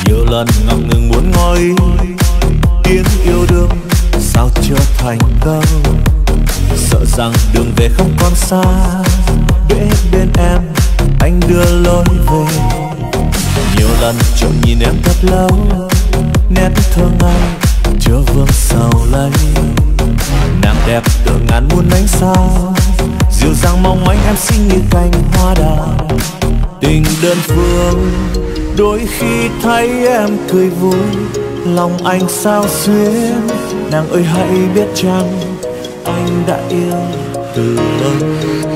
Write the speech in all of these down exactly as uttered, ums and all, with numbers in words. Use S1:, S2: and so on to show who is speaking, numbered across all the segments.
S1: Nhiều lần ngập ngừng muốn ngỏ ý, tiếng yêu đương sao chưa thành câu. Sợ rằng đường về không còn xa, để bên em anh đưa lối về. Nhiều lần trộm nhìn em thật lâu, nét thơ ngây chưa vương sầu lấy. Nàng đẹp tựa ngàn muôn ánh sao, dịu dàng mong manh em xinh như cành hoa đào. Tình đơn phương đôi khi thấy em cười vui, lòng anh sao xuyến. Nàng ơi hãy biết chăng anh đã yêu từ lâu.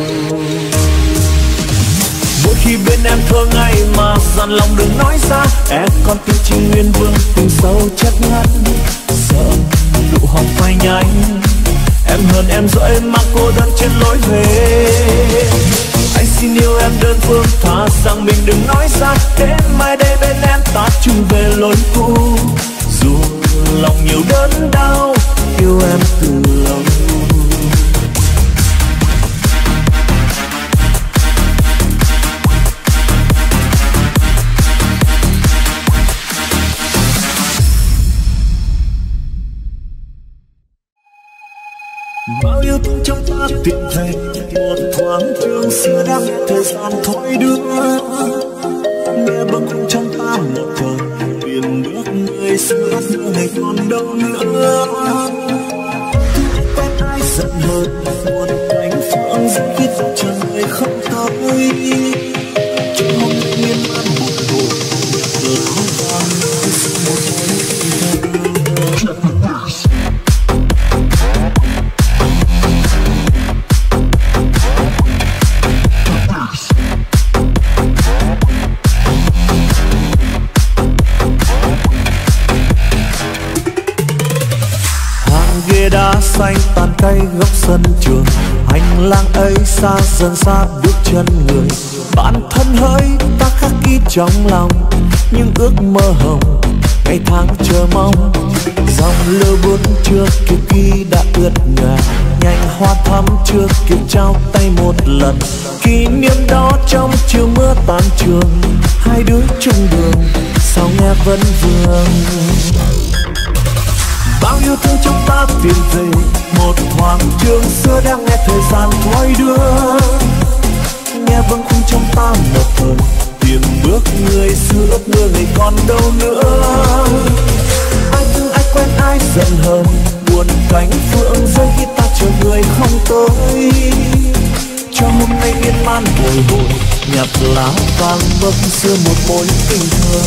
S1: Mỗi khi bên em thơ ngây mà dằn lòng đừng nói ra, em còn tin chỉ nguyên vương tình sâu chất ngất. Sợ nụ hồng phai nhanh, em hơn em dỗi mang cô đơn trên lối về. Anh xin yêu em đơn phương, thà rằng mình đừng nói ra. Đến mai đây bên em ta chung về lối cũ, dù lòng nhiều đớn đau yêu em từ lâu. Bao yêu thương trong ta tìm về một thoáng trường xưa đang thời gian thôi đưa. Nghe bâng khuâng trong ta một thời tiền bước người xưa ngày còn đâu nữa. Quen ai giận hờn buồn cánh phượng dưới khi ta chờ người không tới. Cho hôm nay miên man một bộ lỡ vàng một đá xanh tàn cây góc sân trường. Hành lang ấy xa dần xa bước chân người. Bản thân hỡi ta khắc ghi trong lòng những ước mơ hồng ngày tháng chờ mong. Dòng lưu buồn chưa kịp ghi đã ướt nhòa, nhành hoa thắm chưa kịp trao tay một lần. Kỷ niệm đó trong chiều mưa tan trường, hai đứa chung đường sao nghe vẫn vương. Bao yêu thương trong ta tìm về một thoáng trường xưa đang nghe thời gian thoi đưa. Nghe vâng khung trong ta một thời tìm bước người xưa ước mơ ngày còn đâu nữa. Ai thương ai quen ai giận hờn buồn cánh phượng rơi khi ta chờ người không tới. Cho hôm nay miên man bồi hồi nhặt lá vàng bấc xưa một mối tình thơ.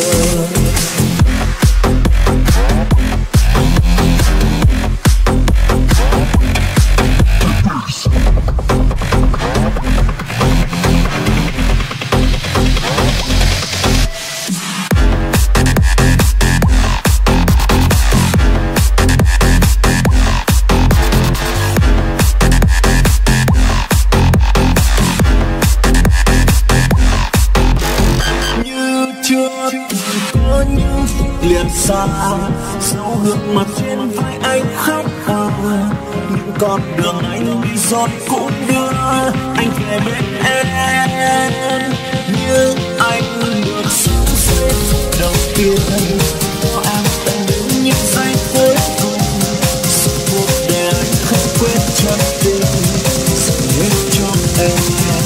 S1: Xa sau gương mặt trên vai anh khóc à. Những con đường anh đi giọt cũng đưa anh về bên em. Nhưng anh được sống giây phút đầu tiên cho em tận đến những giây cuối cùng. Suốt cuộc đời anh không quên chân tình dành hết cho em.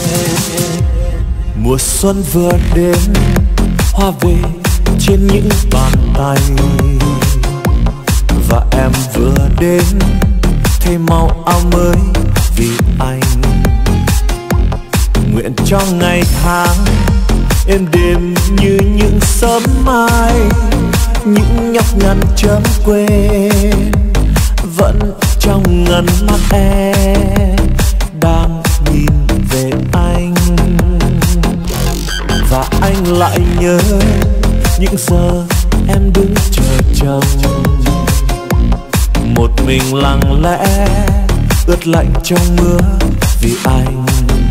S1: Mùa xuân vừa đến, hoa về trên những bàn tay, và em vừa đến thay màu áo mới vì anh. Nguyện cho ngày tháng êm đềm như những sớm mai, những nhọc nhằn chớm quên vẫn trong ngần mắt em đang nhìn về anh. Và anh lại nhớ những giờ em đứng chờ chồng, một mình lặng lẽ ướt lạnh trong mưa vì anh.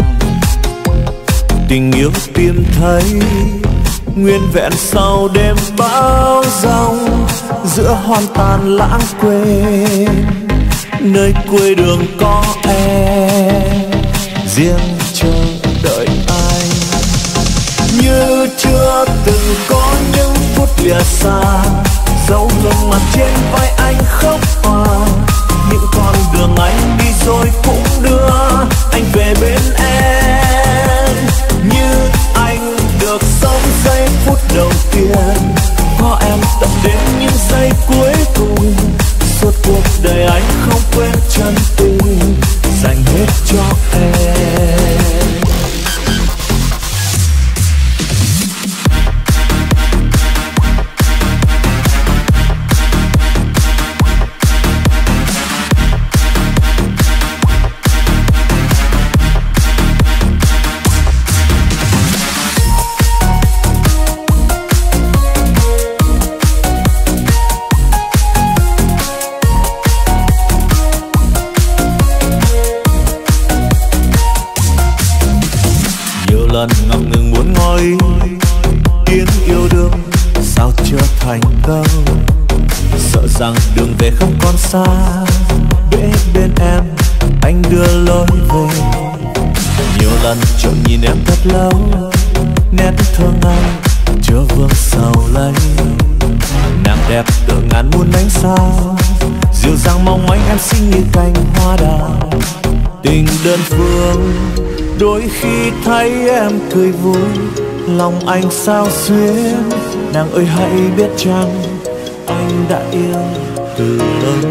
S1: Tình yêu tìm thấy nguyên vẹn sau đêm bão giông, giữa hoang tàn lãng quên nơi cuối đường có em riêng chờ đợi anh. Như chưa từng có những phút lìa xa, dấu gương mặt trên vai anh khóc hòa. Những con đường anh đi rồi cũng đưa anh về bên em. Như anh được sống giây phút đầu tiên, có em tận đến những giây cuối cùng. Suốt cuộc đời anh không quên chân tình dành hết cho em. Lần ngập ngừng muốn ngồi tiếng yêu đương sao chưa thành câu, sợ rằng đường về không còn xa. Để bên em anh đưa lối về, nhiều lần trộm nhìn em thật lâu, nét thương anh chưa vương sầu lấy. Nàng đẹp tựa ngàn muôn ánh sao, dịu dàng mong manh em xinh như cành hoa đào. Tình đơn phương đôi khi thấy em cười vui, lòng anh sao xuyến. Nàng ơi hãy biết chăng anh đã yêu từ lâu.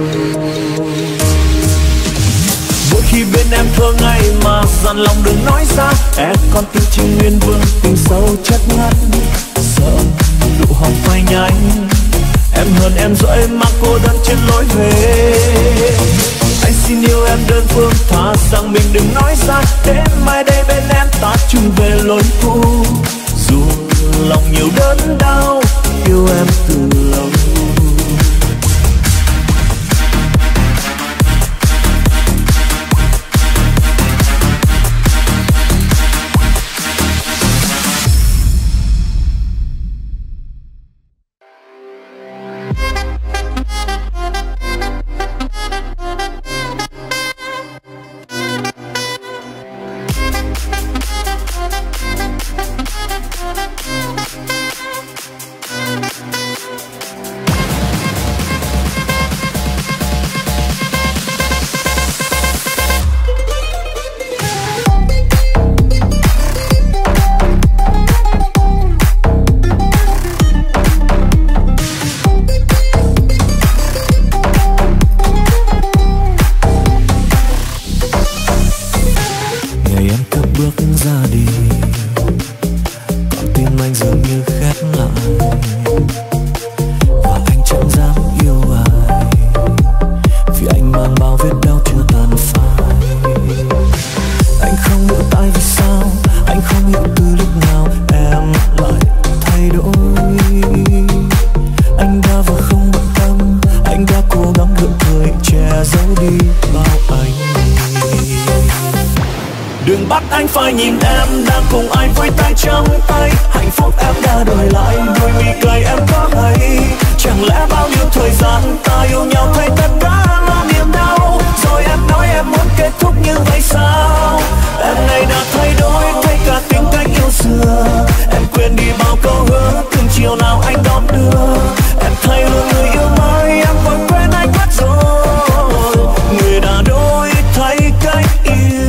S1: Mỗi khi bên em thơ ngày mà dằn lòng đừng nói ra, em con tim chim nguyên vương tình sâu chất ngất. Sợ nụ hồng phai nhanh, em hơn em dỗi mà cô đơn trên lối về. Anh xin yêu em đơn phương, thà rằng mình đừng nói ra. Đến mai đây bên em ta chung về lối cũ, dù lòng nhiều đớn đau yêu em từ lâu.
S2: phải nhìn em đang cùng ai với tay trong tay. Hạnh phúc em đã đổi lại, đôi mi cay em có hay. Chẳng lẽ bao nhiêu thời gian ta yêu nhau thay tất cả là niềm đau, rồi em nói em muốn kết thúc như vậy sao? Em này đã thay đổi, thay cả tính cách yêu xưa. Em quên đi bao câu hứa, từng chiều nào anh đón đưa. Em thay luôn người yêu mới, em vẫn quên anh mất rồi. Người đã đổi thay cách yêu.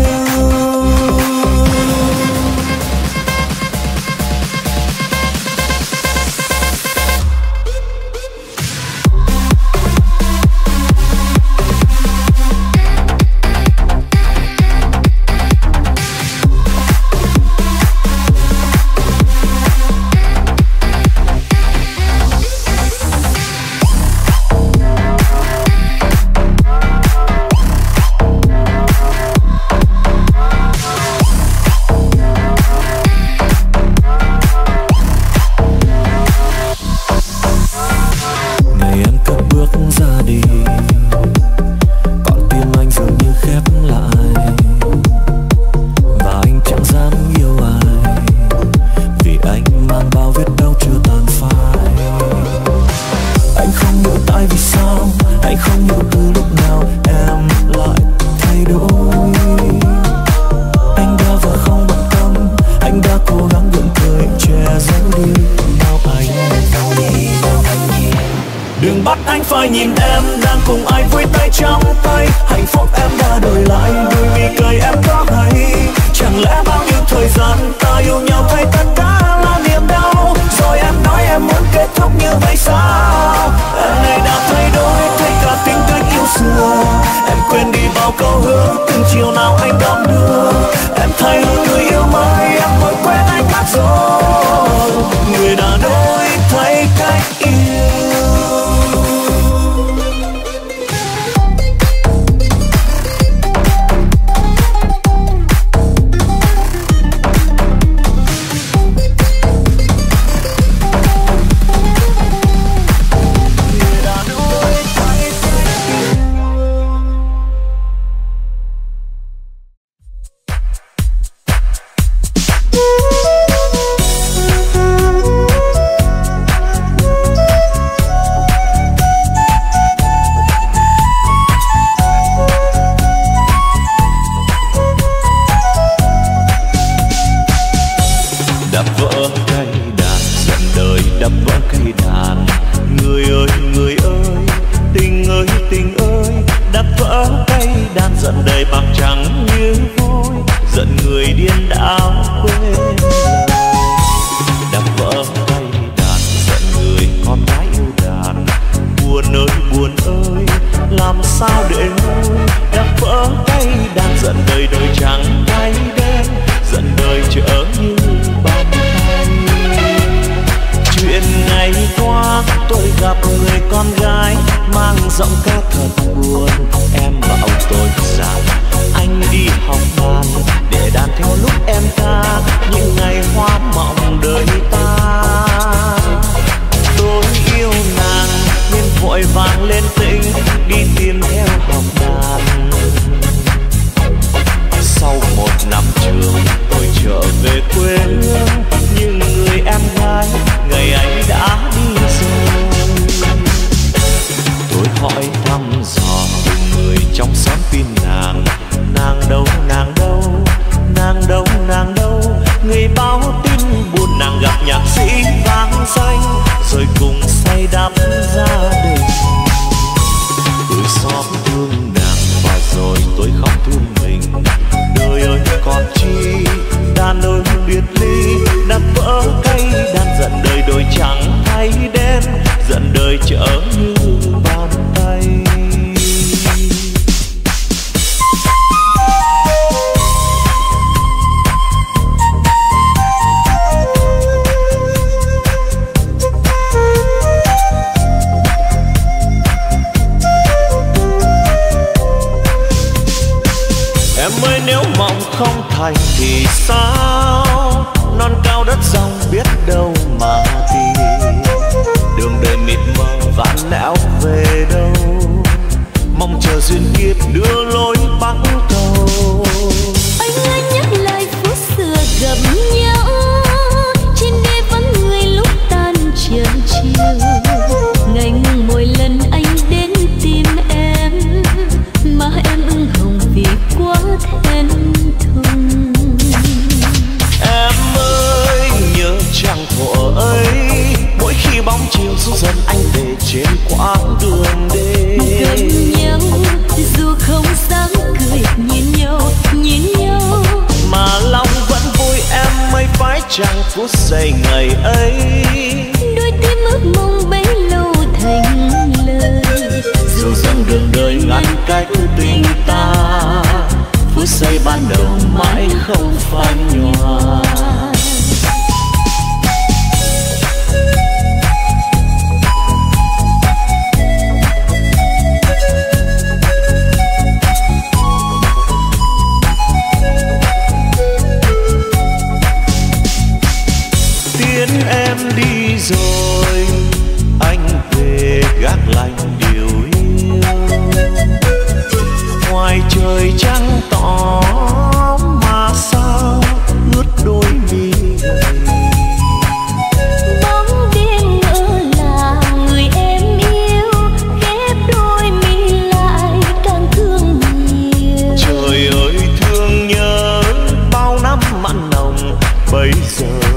S2: anh phải nhìn em đang cùng ai với tay trong tay. Hạnh phúc em đã đổi lại, đôi mi cười em có hay. Chẳng lẽ bao nhiêu thời gian ta yêu nhau thay tất cả là niềm đau. Rồi em nói em muốn kết thúc như vậy sao? Em này đã thay đổi, thay cả tính cách yêu xưa. Em quên đi bao câu hứa từng chiều nào anh đón đưa. Em thay đổi người yêu mới, em mới quên anh mất rồi. Người đã đổi thay cách yêu.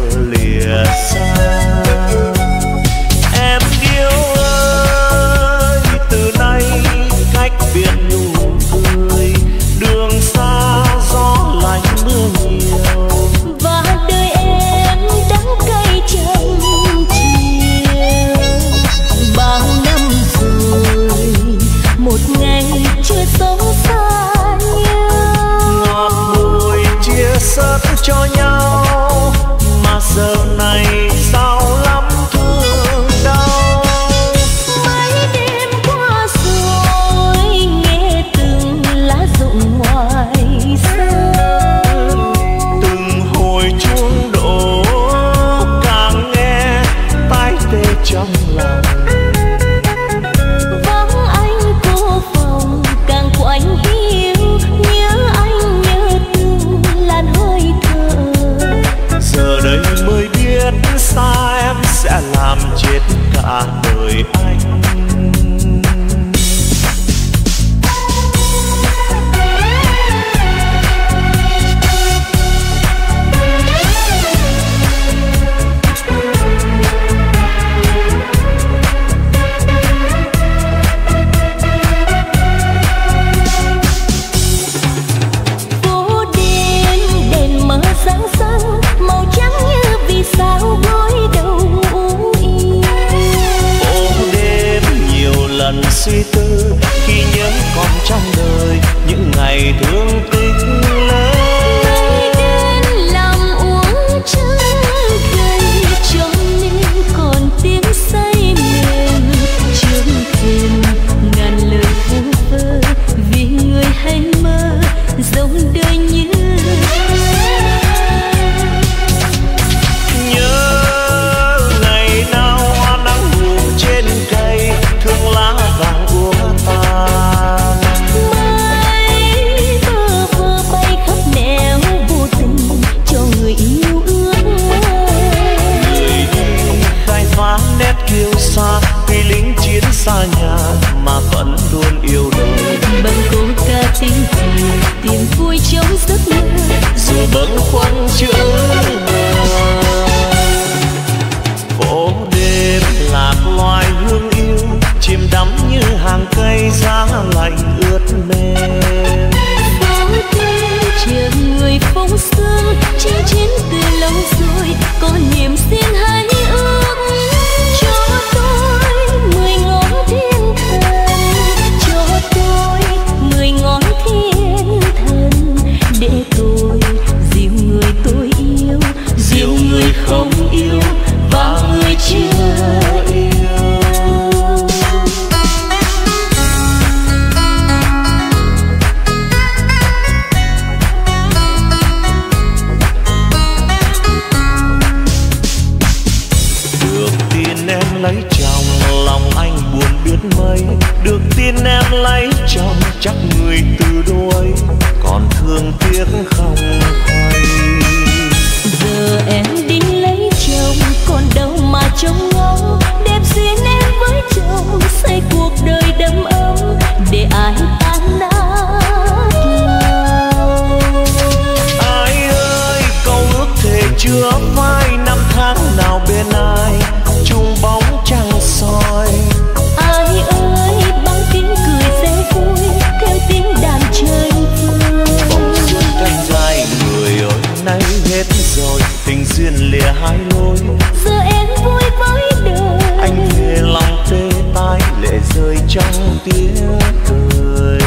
S2: Em yêu ơi
S1: tê trong lòng.
S3: Vắng anh cô phòng càng của anh yêu, nhớ anh nhớ từng làn hơi thở.
S1: Giờ đây mới biết xa em sẽ làm chết cả đời anh. Suy tư khi nhớ còn trong đời những ngày thương tích lớn.
S3: Nay đến làm uống trắng gầy, cho nên còn tiếng say mềm trước thềm ngàn lời vu vơ vì người hay mơ giống đời như xa nhà mà vẫn luôn yêu đời. Bằng câu ca tiếng cười tìm vui trong giấc mơ,
S1: dù bâng khuâng chữa phố đêm lạc loài hương yêu chìm đắm như hàng cây giá lạnh ướt mềm.
S3: phố đêm chờ người phong sương chinh chiến từ lâu rồi, có niềm xin hãy ước cho tôi mười ngón thiên thần, cho tôi mười ngón thiên thần để tôi dìu người tôi yêu, dìu người không yêu và người chưa yêu.
S1: Lấy chồng lòng anh buồn biết mấy, được tin em lấy chồng chắc người từ đuôi còn thương tiếc không hay.
S3: Giờ em định lấy chồng còn đâu mà trông ngóng, đẹp duyên em với chồng xây cuộc đời đầm ấm để ai tan nát lòng.
S1: Ai ơi câu ước thề chưa phai, năm tháng nào bên ai chung bóng trăng soi.
S3: Ai ơi bằng tiếng cười rẽ vui theo tiếng đàn chơi vương.
S1: Bóng xuân canh dài người ơi nay hết rồi, tình duyên lìa hai lối.
S3: Giờ em vui với đời,
S1: anh về lòng tê tái lệ rơi trong tiếng cười.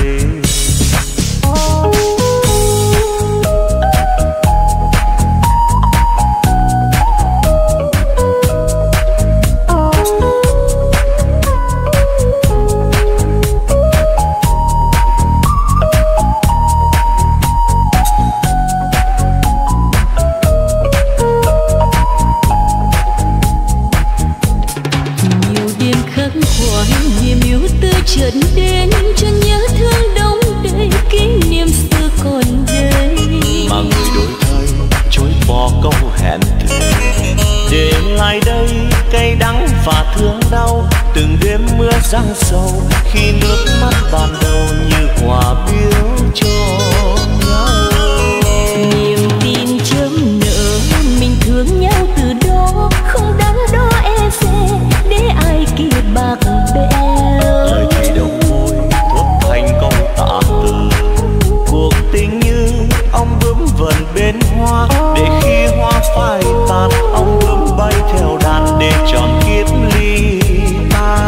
S3: chợt đến cho nhớ thương đong đầy kỷ niệm xưa còn đây.
S1: Mà người đổi thay chối bỏ câu hẹn thề, để lại đây cay đắng và thương đau. Từng đêm mưa giăng sầu khi nước mắt ban đầu như quà biếu cho nhau.
S3: Niềm tin chớm nở mình thương nhau từ đó, không đắn đo e dè để ai kia bạc bẽo.
S1: Lời thì đầu môi thốt thành công tạ từ, cuộc tình như ong bướm vần bên hoa, để khi hoa phai tàn ong bướm bay theo đàn để tròn kiếp ly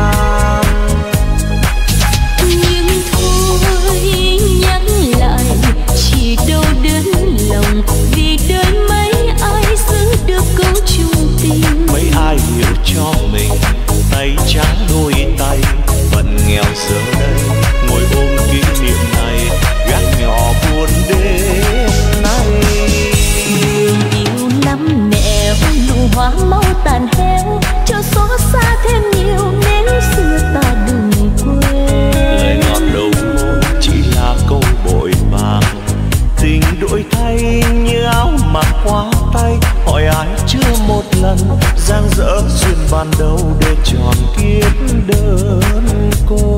S1: tan.
S3: Nhưng thôi nhắc lại
S1: đâu để tròn kiếp đơn côi.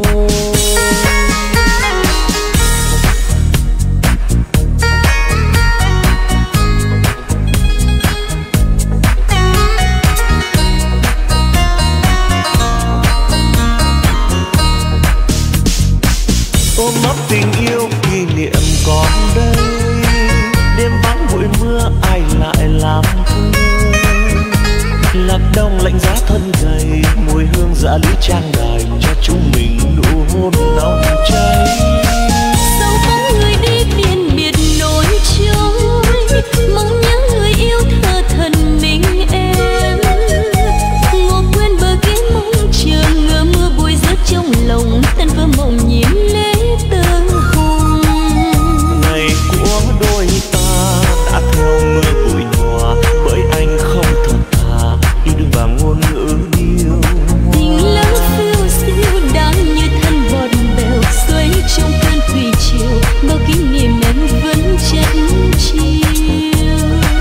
S1: Ôm ấp tình yêu kỷ niệm còn đây, đêm vắng bụi mưa ai lại làm thơ. Lạc đông lạnh giá thân gầy, mùi hương dạ lý trang đài cho chúng mình nụ hôn nồng cháy.
S3: Dẫu có người đi biển biệt nỗi trôi, mong nhớ người yêu thơ thần mình em. Ngủ quên bờ kia mong chờ ngỡ mưa bụi rớt trong lòng, tan vỡ mộng nhìn lễ tơ hồng.
S1: Ngày của đôi ta đã theo mưa bụi nhòa, bởi anh không thật thà yêu đương và ngôn ngữ yêu.
S3: Tình lỡ phiêu siêu đang như thân bọt bèo, xoay trong cơn thủy triều, bao kỷ niệm em vẫn chẳng chiều.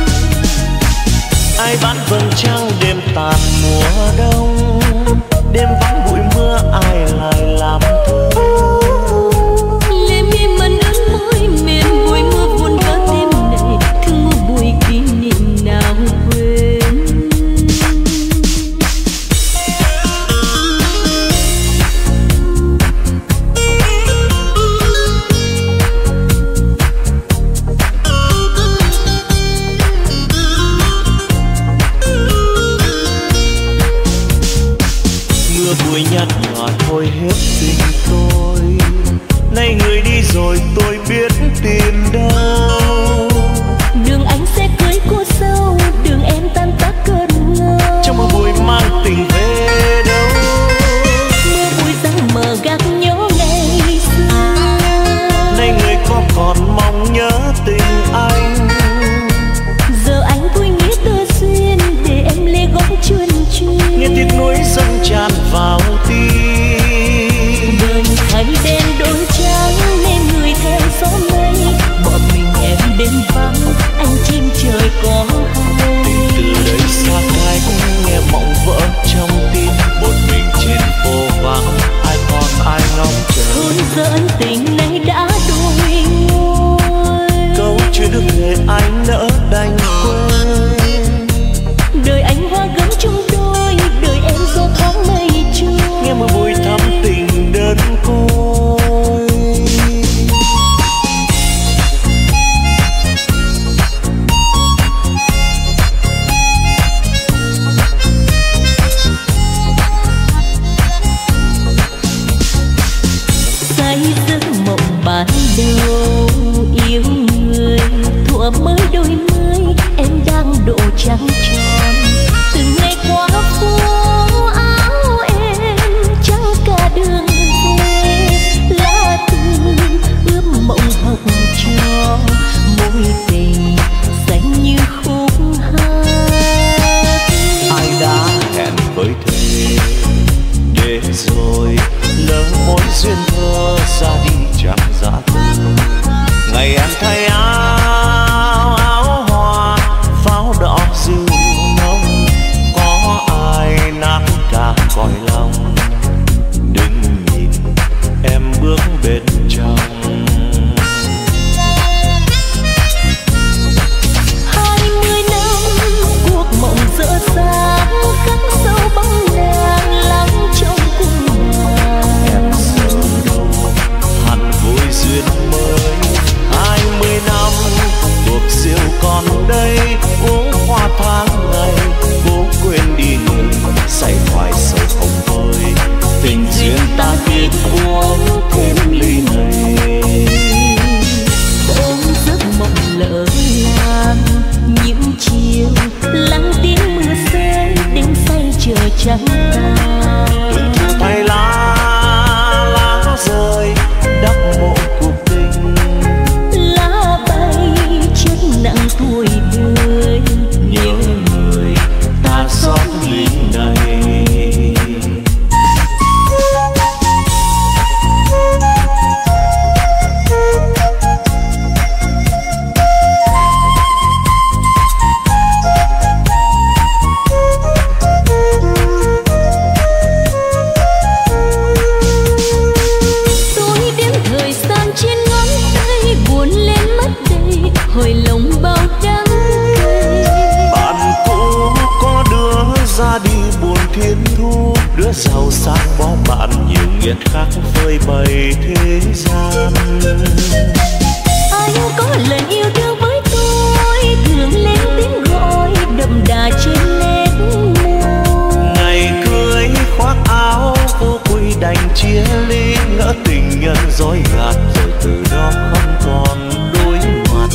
S1: Ai bán vầng trăng đêm tàn mùa đông, đêm vắng bụi mưa ai lại làm thơ.
S3: Lệ mi mân ướt môi mềm, bụi mưa vun vỡ tim này, thương mưa bụi kỷ niệm nào quên.
S1: Mưa bụi nhạt nhòa thôi hết tình tôi, nay người đi rồi tôi biết tìm đâu.
S3: Đường anh sẽ cưới cô dâu, đường em tan tác cơn ngơ.
S1: Trong mưa bụi mang tình về đâu,
S3: Mưa bụi răng mờ gác nhớ ngày xưa.
S1: nay người có còn mong nhớ tình anh.
S3: Giờ anh vui nghĩa tơ duyên, để em lê gói chuồn chuyên.
S1: Nghe tiếng núi dâng tràn vào tim,
S3: Đời thay đen đôi trắng nên người theo gió mây. Bọn mình em đêm vắng, anh chim trời có hay.
S1: từ đây xa cách nghe mộng vỡ trong tim. Một mình trên phố vắng, ai còn ai ngóng chờ.
S3: Hôn giỡn tình này đã đôi ngôi,
S1: Câu chưa được để anh nỡ đành quên.
S3: đời anh hoa gấm chung đôi, đời em gió thoáng mây trôi.
S1: Nghe mưa bụi thắm tình đơn côi.
S3: Say giấc mộng ban đầu yêu người, thuở mới đôi mươi em đang độ trắng tròn. Từng ngày qua phố áo em trắng cả đường về, lá thư ướp mộng học trò, mối tình xanh như khúc hát.
S1: Ai đã hẹn với thế để rồi lỡ mối duyên thơ ra đi chẳng giá từ. Ngày em thay áo áo hoa pháo đỏ dịu nồng, có ai nát cả cõi lòng. Đừng nhìn em bước bên trong,
S3: Hai mươi năm cuộc mộng dở dang, khắc sâu bóng nàng lắng trong cung nàng.
S1: em giờ đâu hẳn vui duyên mới. Hai mươi năm cuộc siêu còn đây, uống hoa tháng ngày cố quên đi người say hoài sầu không vơi. Tình duyên ta biết uống thêm ly này.
S3: Ôm giấc mộng lỡ làng, những chiều lắng tiếng mưa rơi, đêm say chờ trắng tàn.
S1: Từng thu thay lá lá rơi đắp mộ cuộc tình.
S3: Lá bay chất nặng tuổi đời,
S1: Nhớ người ta xót ly này. hồn thiên thu, đứa giàu sang bó bạn nhiều nghiệt khác phơi bày thế gian.
S3: Anh có lần yêu thương với tôi, thường lên tiếng gọi đậm đà trên nét môi.
S1: Ngày cưới khoác áo vô quy đành chia ly, ngỡ tình nhân dối gạt rồi từ đó không còn đối mặt.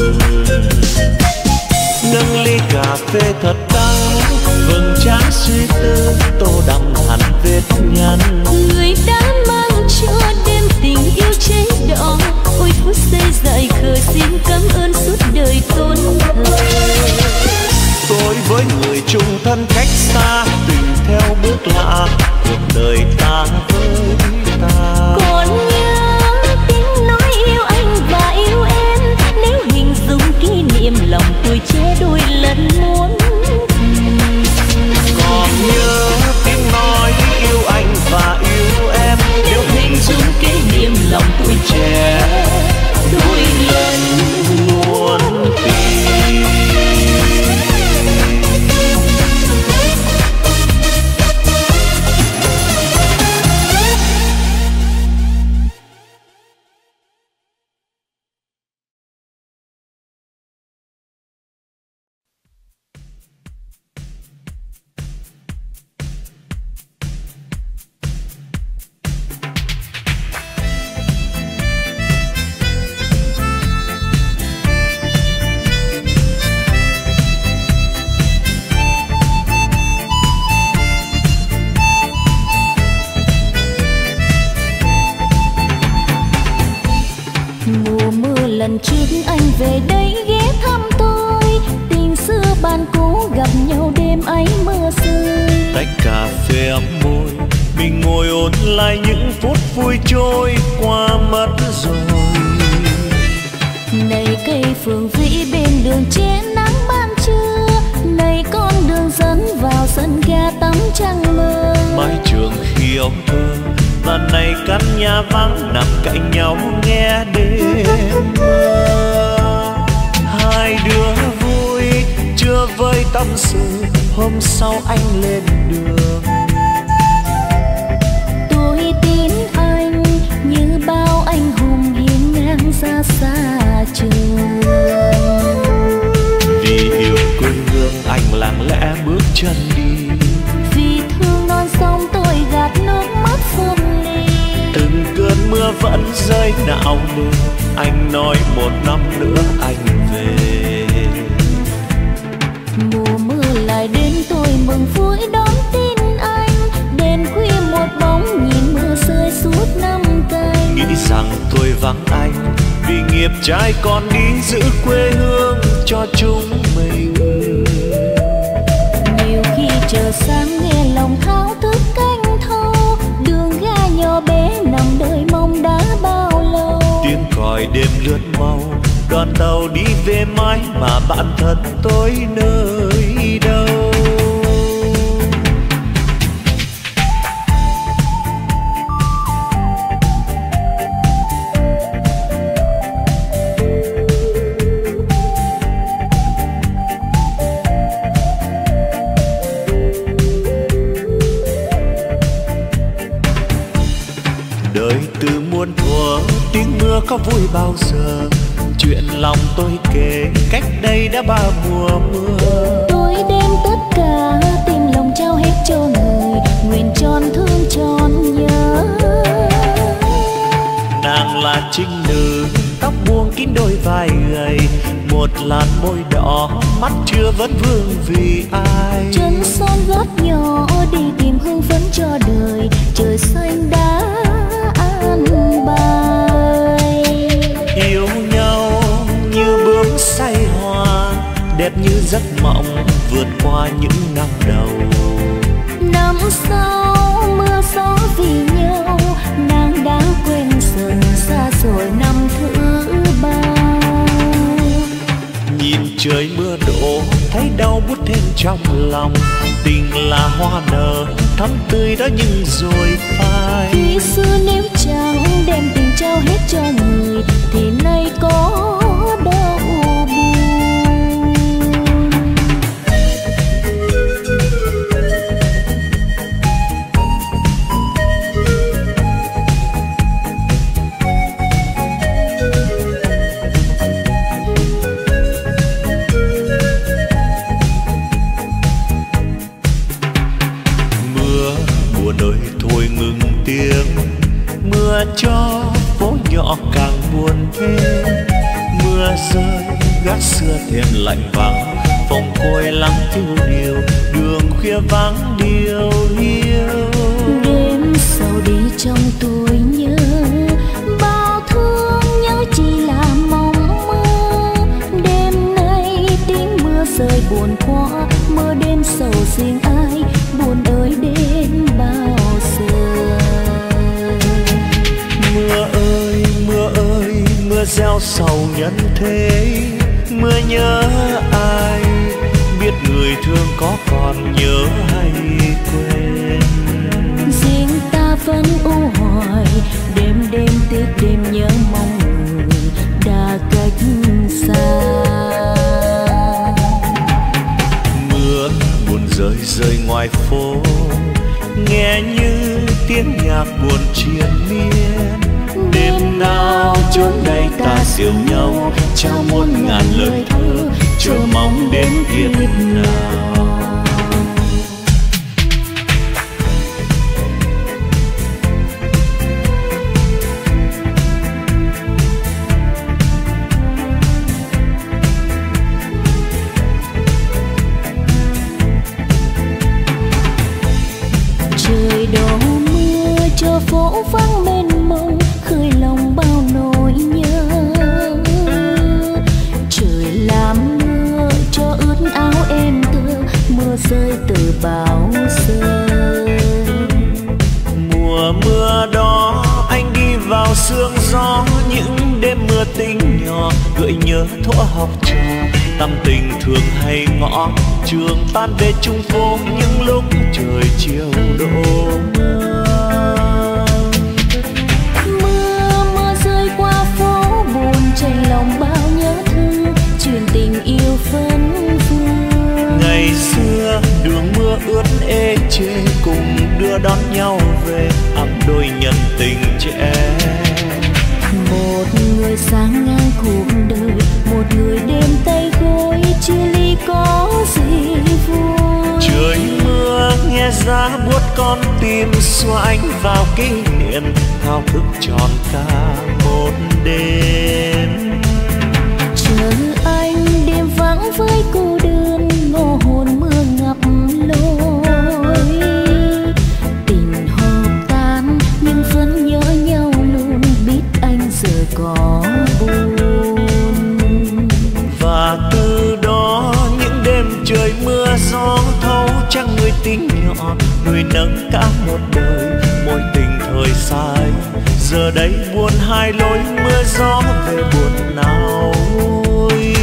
S1: Nâng ly cà phê thật đắng, vầng trán suy tư tô đậm hẳn vết nhăn.
S3: Người đã mang cho đêm tình yêu cháy đỏ, ôi phút giây dại khờ xin cảm ơn suốt đời tôn thờ.
S1: Tôi với người chung thân cách xa, tình theo bước lạ, cuộc đời ta với ta.
S3: Còn nhớ tiếng nói yêu anh và yêu em, nếu hình dung kỷ niệm lòng tôi che đôi lần muốn.
S1: Còn nhớ tiếng nói yêu anh và yêu em, nếu hình dung kỷ niệm lòng tôi che đôi lần muốn tìm.
S3: Lần trước anh về đây ghé thăm tôi, tình xưa ban cũ gặp nhau đêm ấy mưa rơi.
S1: Tách cà phê ấm môi, mình ngồi ôn lại những phút vui trôi qua mất rồi.
S3: Này cây phượng vĩ bên đường che nắng ban trưa, này con đường dẫn vào sân ga tắm trăng mơ.
S1: Mái trường khi ấu thơ, và này căn nhà vắng nằm cạnh nhau nghe đêm mơ. Hai đứa vui chưa vơi tâm sự, hôm sau anh lên đường.
S3: Tôi tin anh như bao anh hùng hiên ngang ra xa trường.
S1: Vì yêu quê hương anh lặng lẽ bước chân đi,
S3: vì thương non sông tôi gạt nước mắt phân ly.
S1: Từng cơn mưa vẫn rơi não nề, anh nói một năm nữa anh về.
S3: Mùa mưa lại đến tôi mừng vui đón tin anh, đêm khuya một bóng nhìn mưa rơi suốt năm canh.
S1: Nghĩ rằng tôi vắng anh vì nghiệp trai con đi giữ quê hương cho chúng mình.
S3: Nhiều khi chờ sáng nghe lòng thao thức canh thâu, đường ga nhỏ bé nằm đợi mong đã bao lâu.
S1: Tiếng còi đêm lướt mau, đoàn tàu đi về mãi mà bạn thân tôi nơi đâu. Đời từ muôn thuở tiếng mưa có vui bao giờ, chuyện lòng tôi kể cách đây đã ba mùa mưa.
S3: Tôi đem tất cả tình lòng trao hết cho người, nguyện tròn thương tròn nhớ.
S1: Nàng là trinh nữ, tóc buông kín đôi vai gầy, một làn môi đỏ, mắt chưa vẫn vương vì ai.
S3: Chân son gót nhỏ đi tìm hương phấn cho đời, trời xanh đã an bài.
S1: Yêu nhau như bướm say hoa, đẹp như giấc mộng vượt qua những năm đầu.
S3: Năm sau mưa gió vì nhau, nàng đã quên dần xa rồi năm thứ ba.
S1: Nhìn trời mưa đổ thấy đau buốt thêm trong lòng, tình là hoa nở thắm tươi đó nhưng rồi phai.
S3: Khi xưa nếu chẳng đem tình trao hết cho người, thì nay có đâu buồn.
S1: buồn ơi thôi ngừng tiếng, mưa cho phố nhỏ càng buồn thêm. Mưa rơi gác xưa thêm lạnh vắng, phòng côi lắng thiếu điều, đường khuya vắng điều hiu.
S3: Đêm sầu đi trong tôi nhớ, bao thương nhớ chỉ là mong mơ. Đêm nay tiếng mưa rơi buồn quá, mơ đêm sầu riêng ai, buồn ơi đến bao giờ.
S1: Mưa ơi mưa ơi mưa gieo sầu nhân thế, mưa nhớ ai, biết người thương có còn nhớ hay quên.
S3: Riêng ta vẫn u hoài, đêm đêm tiếc đêm nhớ mong người đã cách xa.
S1: Mưa buồn rơi rơi ngoài phố, nghe như tiếng nhạc buồn triền miên. Đêm nào chốn đây ta siêu nhau, trao muôn ngàn lời thơ, chờ mong đến kiếp nào.
S3: Trời đổ mưa cho phố vắng mênh mông, khơi lòng bao nỗi nhớ. Trời làm mưa cho ướt áo em tơ, mưa rơi từ bao giờ.
S1: Mùa mưa đó anh đi vào sương gió, những đêm mưa tinh nhỏ gợi nhớ thuở học trò. Tâm tình thường hay ngõ trường tan về chung phố, những lúc trời chiều đổ mưa.
S3: Mưa mưa rơi qua phố buồn, chảy lòng bao nhớ thương, truyền tình yêu phấn vương.
S1: Ngày xưa đường mưa ướt ê chê, cùng đưa đón nhau về ấm đôi nhân tình trẻ.
S3: Một người sáng ngang cuộc đời, một người đêm tay gối, chia ly có gì vui.
S1: Trời mưa nghe giá buốt con tim, xua ánh vào kỷ niệm, thao thức tròn cả một đêm.
S3: Chờ anh đêm vắng với cô đơn, ngô hồn mưa ngập lối. Tình hợp tan nhưng vẫn nhớ nhau luôn, biết anh giờ có buồn.
S1: Và từ đó những đêm trời mưa gió thấu trăng người tính nhỏ, nuôi nấng cả một đời mối tình thời sai. Giờ đây buồn hai lối, mưa gió về buồn nào vui.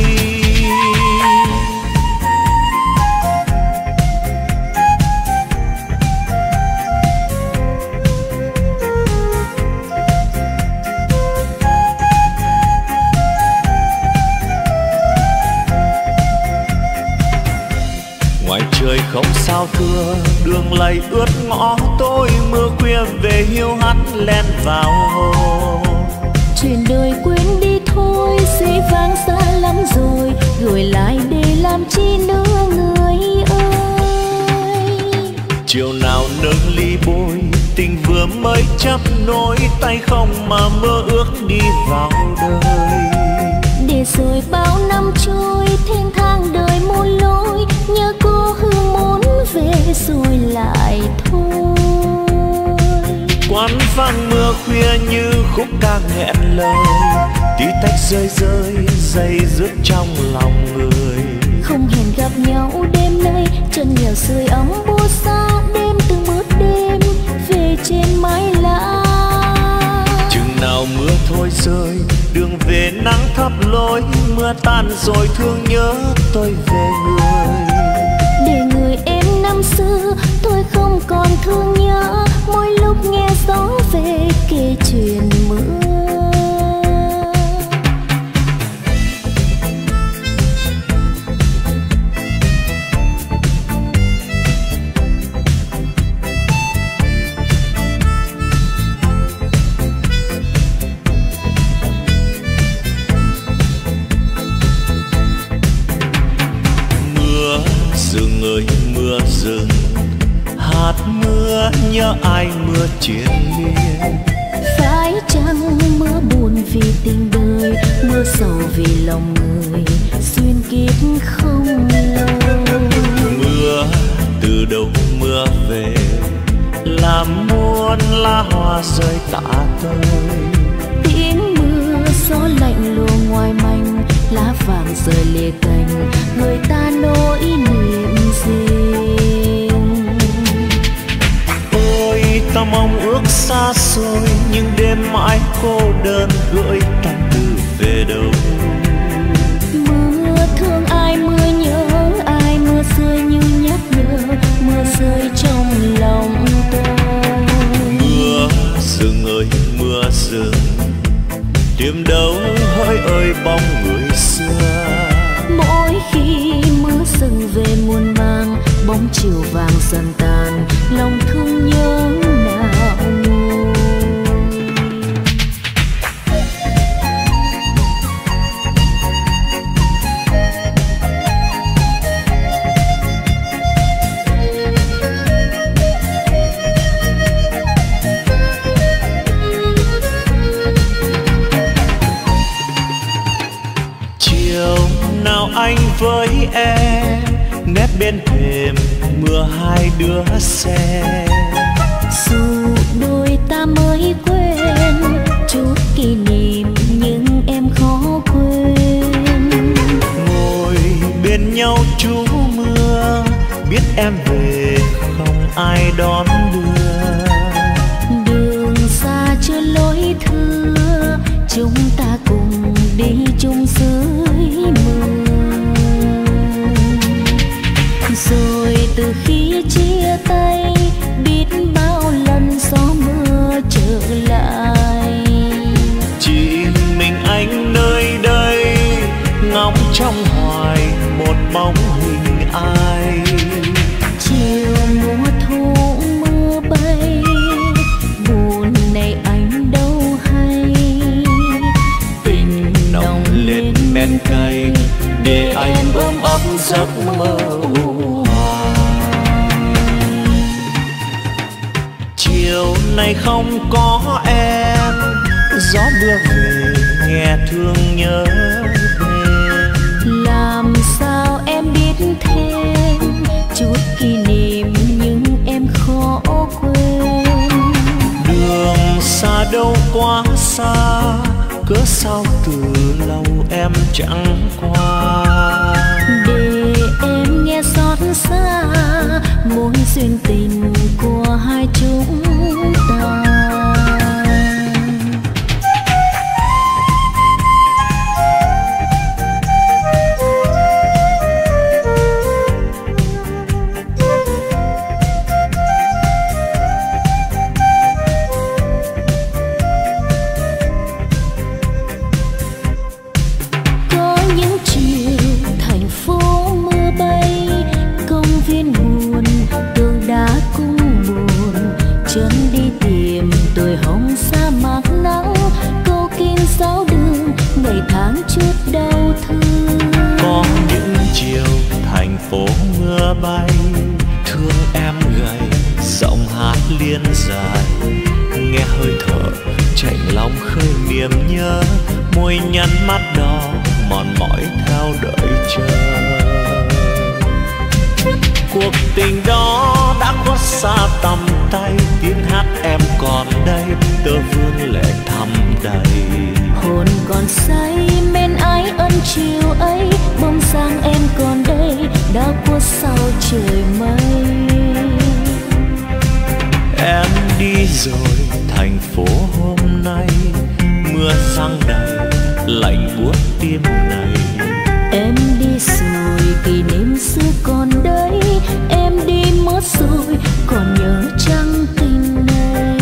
S1: Ngoài trời không sao thưa, đường lầy ướt ngõ tôi, mưa khuya về hiu hắt len vào hồ.
S3: Chuyện đời quên đi thôi, dĩ vãng xa lắm rồi, gửi lại để làm chi nữa người ơi.
S1: Chiều nào nâng ly bôi, tình vừa mới chấp nối, tay không mà mơ ước đi vào đời.
S3: Để rồi bao năm trôi, thênh thang đời muôn lối, nhớ cô hương muốn về rồi lại thôi.
S1: Quán vang mưa khuya như khúc ca nghẹn lời, tí tách rơi rơi dây dứt trong lòng người.
S3: Không hẹn gặp nhau đêm nay, chân nghèo sưởi ấm buốt xa, đêm từng bước đêm về trên mái lá.
S1: Chừng nào mưa thôi rơi, đường về nắng thắp lối, mưa tan rồi thương nhớ tôi về người.
S3: Để người em năm xưa tôi không còn thương nhớ, mỗi lúc nghe gió về kể chuyện mưa.
S1: Mưa rừng ơi mưa rừng, hạt mưa mưa nhớ ai mưa triền miên.
S3: Phải chăng mưa buồn vì tình đời, mưa sầu vì lòng người xuyên kiếp không lâu.
S1: Mưa từ đâu mưa về, làm muôn lá hoa rơi tả tơi.
S3: Tiếng mưa gió lạnh lùa ngoài manh, lá vàng rơi lìa cành, người ta nỗi niềm riêng.
S1: Ôi ta mong ước xa xôi, nhưng đêm mãi cô đơn gửi tâm tư về đâu.
S3: Mưa thương ai, mưa nhớ ai, mưa rơi như nhắc nhở, mưa rơi trong lòng tôi.
S1: Mưa rừng ơi mưa rừng, tìm đâu hỡi ơi bóng người xưa.
S3: Mỗi khi mưa rừng về muôn mang, bóng chiều vàng dần tàn, lòng thương nhớ nào nguôi.
S1: Chiều nào anh với em nép bên thềm mưa hai đứa xe.
S3: Dù đôi ta mới quên chút kỷ niệm, nhưng em khó quên.
S1: Ngồi bên nhau trú mưa, biết em về không ai đón đưa.
S3: Đường xa chưa lối thưa, chúng ta cùng đi chung dưới mưa. Rồi từ khi chia tay, biết bao lần gió mưa trở lại.
S1: Chỉ mình anh nơi đây, ngóng trong hoài một bóng hình ai.
S3: Chiều mùa thu mưa bay, buồn này anh đâu hay.
S1: Tình nồng lên men cay, để anh ôm ấp giấc mơ u hoài. Chiều nay không có em, gió mưa về nghe thương nhớ về.
S3: Làm sao em biết thêm chút kỷ niệm, nhưng em khó quên.
S1: Đường xa đâu quá xa, cớ sao từ lâu em chẳng qua.
S3: Để em nghe xót xa mối duyên tình của hai chúng ta.
S1: bay thương em gầy giọng hát liên dài nghe hơi thở chạnh lòng khơi niềm nhớ môi nhăn mắt đỏ mòn mỏi theo đợi chờ. Cuộc tình đó đã khuất xa tầm tay, tiếng hát em còn đây, tơ vương lệ thắm đầy.
S3: Hồn còn say men ái ân chiều ấy, bóng dáng em còn đây, đã khuất sau trời mây.
S1: Em đi rồi thành phố hôm nay, mưa giăng đầy lạnh buốt tim này.
S3: Em đi rồi kỷ niệm xưa còn đấy, em đi mất rồi còn nhớ chăng tình này.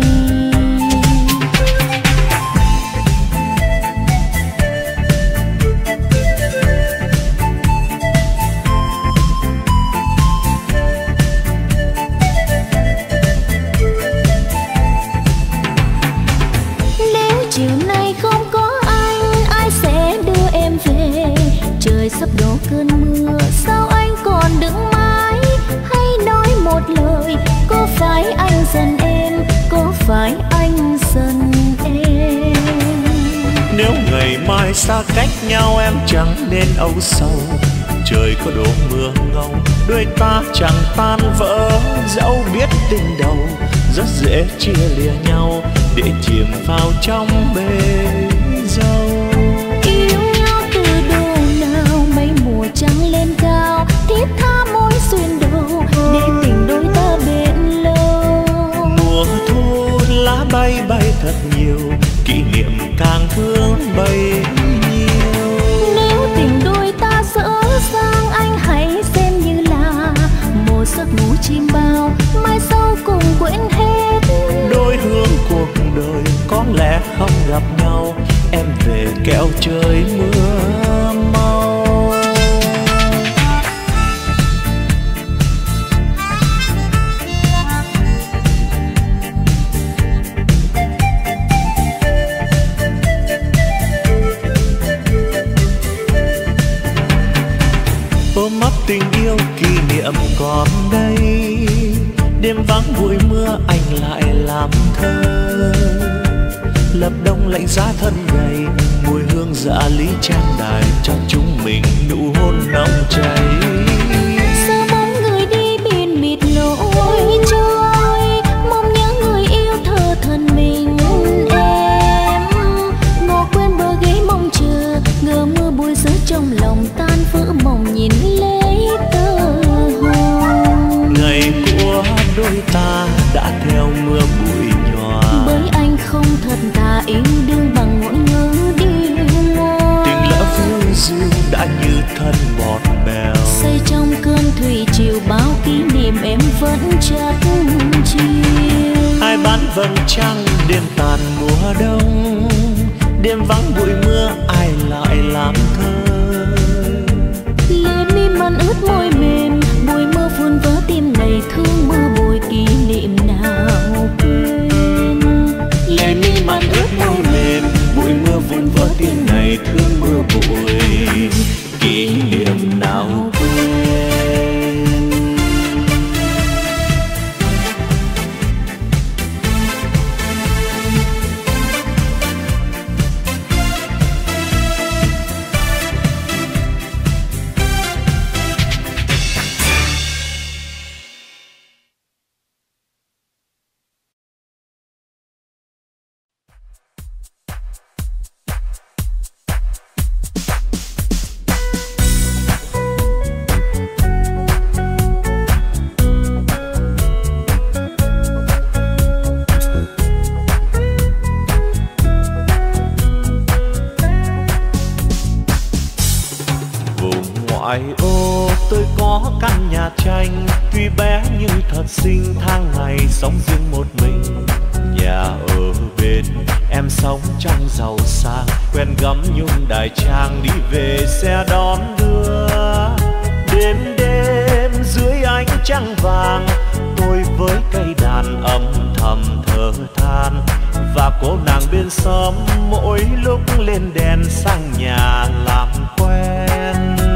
S3: Nếu chiều nay không có anh, ai sẽ đưa em về? Trời sắp đổ cơn mưa, sao anh còn đứng mãi? Hãy nói một lời, có phải dần em, có phải anh dần em?
S1: Nếu ngày mai xa cách nhau em chẳng nên âu sầu. Trời có đổ mưa ngâu, đôi ta chẳng tan vỡ. Dẫu biết tình đầu rất dễ chia lìa nhau, để chìm vào trong bể dâu.
S3: Yêu nhau từ đâu nào, mấy mùa trăng lên cao, thiết tha môi xuyên đầu, để tình đôi ta bền lâu.
S1: Mùa thu lá bay bay thật nhiều, kỷ niệm càng thương bay nhiều.
S3: Nếu tình đôi ta dở dang, anh hãy xem như là một giấc ngủ chim bao, mai sau cùng quên hết.
S1: Đôi hướng cuộc đời có lẽ không gặp nhau, em về kéo trời mưa mau. Ôm ấp tình yêu kỷ niệm còn đây, đêm vắng bụi mưa anh lại làm thơ. Lập đông lạnh giá thân gầy, mùi hương dạ lý trang đài cho chúng mình nụ hôn nồng cháy.
S3: Sao bóng người đi biển mịt nỗi trôi, mong nhớ người yêu thơ thân mình em. Ngồi quên bờ ghế mong chờ, ngờ mưa bụi rơi trong lòng tan vỡ mộng nhìn lấy tơ hồng.
S1: Ngày của đôi ta đã theo mưa bụi nhòa,
S3: bởi anh không thật thà yêu đương bằng ngôn ngữ đi ngoa.
S1: tình lỡ phiêu diêu đã như thân bọt bèo,
S3: Say trong cơn thủy triều bao kỷ niệm em vẫn chất chiều.
S1: ai bán vầng trăng đêm tàn mùa đông, đêm vắng bụi mưa ai lại làm thơ.
S3: Lệ mi mặn ướt môi mềm, bụi mưa phun vỡ tim này thương mưa bụi kỷ niệm nào quên.
S1: Lệ mi mặn ướt môi mềm, bụi mưa vun vỡ tim này thương mưa bụi kỷ niệm nào quên. Ngoại ô tôi có căn nhà tranh, tuy bé nhưng thật xinh, tháng ngày sống riêng một mình. Nhà ở bên em sống trong giàu sang, quen gắm nhung đại trang đi về xe đón đưa. Đêm đêm dưới ánh trăng vàng, tôi với cây đàn âm thầm thở than, và cô nàng bên xóm mỗi lúc lên đèn sang nhà làm quen.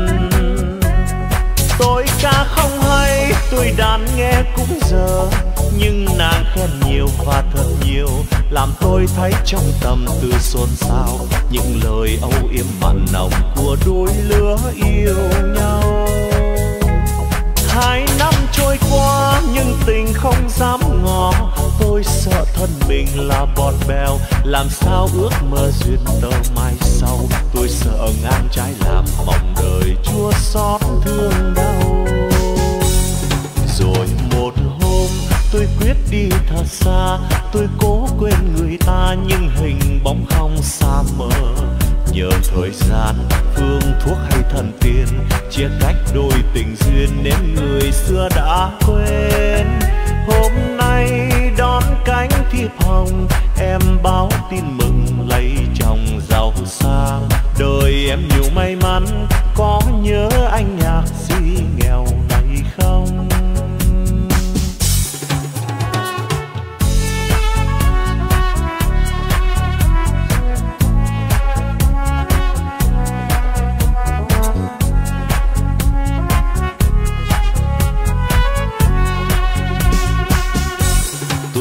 S1: Tôi ca không hay, tôi đàn nghe cũng giờ, nhưng nàng khen nhiều và thật nhiều, làm tôi thấy trong tâm tư xôn xao những lời âu yếm mặn nồng của đôi lứa yêu nhau. Hai năm trôi qua nhưng tình không dám ngỏ, tôi sợ thân mình là bọt bèo, làm sao ước mơ duyên tơ mai sau. Tôi sợ ngang trái làm mong đời chua xót thương đau. Rồi một hôm tôi quyết đi thật xa, tôi cố quên người ta nhưng hình bóng không xa mờ. Nhờ thời gian, phương thuốc hay thần tiên chia cách đôi tình duyên nên người xưa đã quên. Hôm nay đón cánh thiệp hồng, em báo tin mừng lấy chồng giàu sang. Đời em nhiều may mắn, có nhớ anh nhạc sĩ nghèo này không?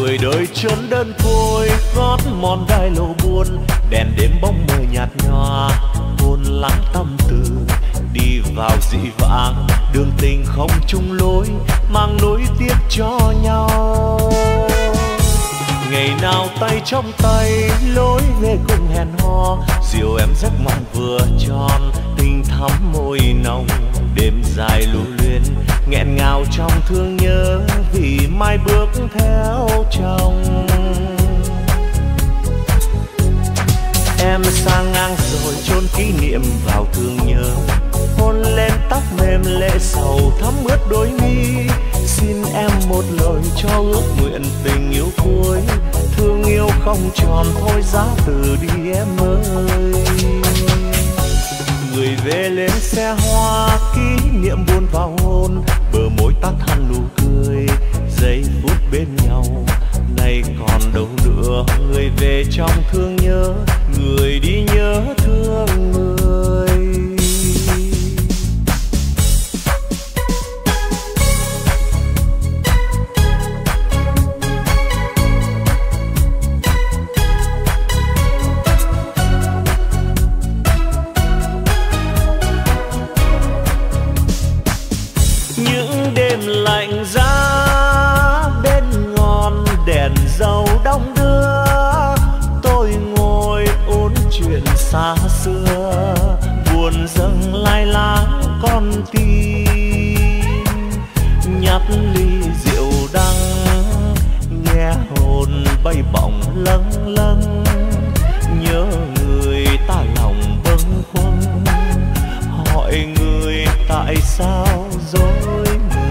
S1: tuổi đời trốn đơn côi gót mòn đai lộ buồn, đèn đêm bóng mờ nhạt nhòa hôn lắng tâm tư, đi vào dị vãng đường tình không chung lối, mang nối tiếc cho nhau. Ngày nào tay trong tay lối về cùng hẹn hò, dìu em giấc mộng vừa tròn, tình thắm môi nồng, đêm dài lưu luyến nghẹn ngào trong thương nhớ, vì mai bước theo chồng. Em sang ngang rồi chôn kỷ niệm vào thương nhớ, hôn lên tóc mềm lệ sầu thắm ướt đôi mi, xin em một lời cho ước nguyện tình yêu cuối, thương yêu không tròn thôi giá từ đi em ơi. Người về lên xe hoa kỷ niệm buồn vào hôn, bờ môi tắt hẳn nụ cười, giây phút bên nhau nay còn đâu nữa. Người về trong thương nhớ, người đi nhớ thương người. Lạnh giá bên ngọn đèn dầu đông đưa, tôi ngồi ôn chuyện xa xưa, buồn dâng lai láng con tim, nhấp ly rượu đắng nghe hồn bay bổng lâng lâng, nhớ người ta lòng bâng khuâng, hỏi người tại sao dối.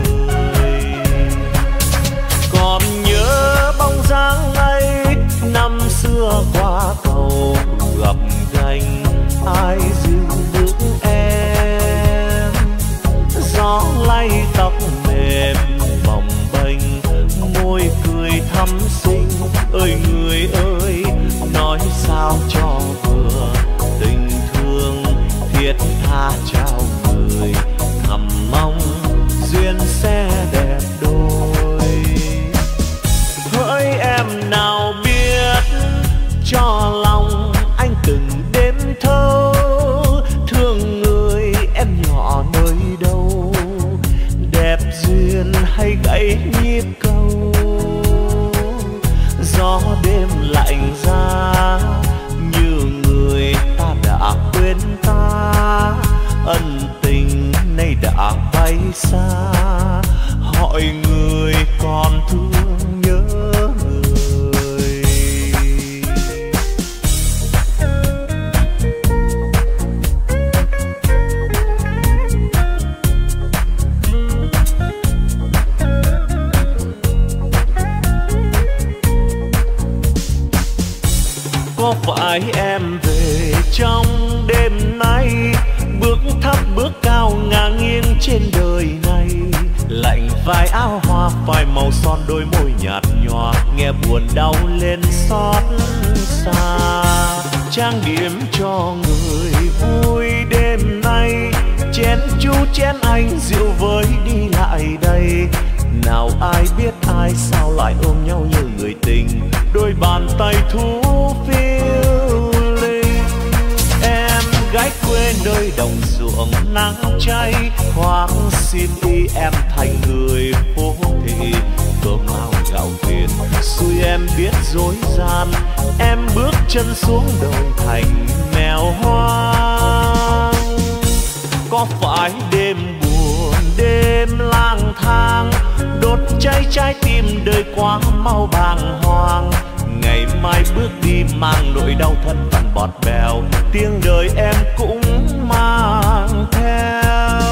S1: Còn nhớ bóng dáng ấy năm xưa qua cầu gặp gành, ai dìu bước em, gió lay tóc mềm bồng bềnh, môi cười thắm xinh. Ơi người ơi nói sao cho vừa, tình thương thiết tha trao người, thầm mong duyên sẽ đẹp đôi. Hỡi em nào biết cho lòng anh từng đêm thâu, thương người em nhỏ nơi đâu, đẹp duyên hay gãy nhịp câu. Gió đêm lạnh giá như người ta đã quên ta, ân tình nay đã bay xa, hỏi người còn thương nhớ người. Có phải em về trong đêm nay, bước thấp bước cao ngả nghiêng trên đời này, lạnh vai áo hoa phai màu son đôi môi nhạt nhòa, nghe buồn đau lên xót xa. Trang điểm cho người vui đêm nay, chén chú chén anh rượu với đi lại đây, nào ai biết ai sao lại ôm nhau như người tình, đôi bàn tay thú phiêu linh. Em gái quê nơi đồng ruộng nắng cháy, khoáng xin đi em thành người phố thị, cơm áo gạo tiền xui em biết dối gian, em bước chân xuống đồi thành mèo hoang. Có phải đêm buồn đêm lang thang, đốt cháy trái tim đời quá mau bàng hoàng, ngày mai bước đi mang nỗi đau thân phận bọt bèo, tiếng đời em cũng mang theo.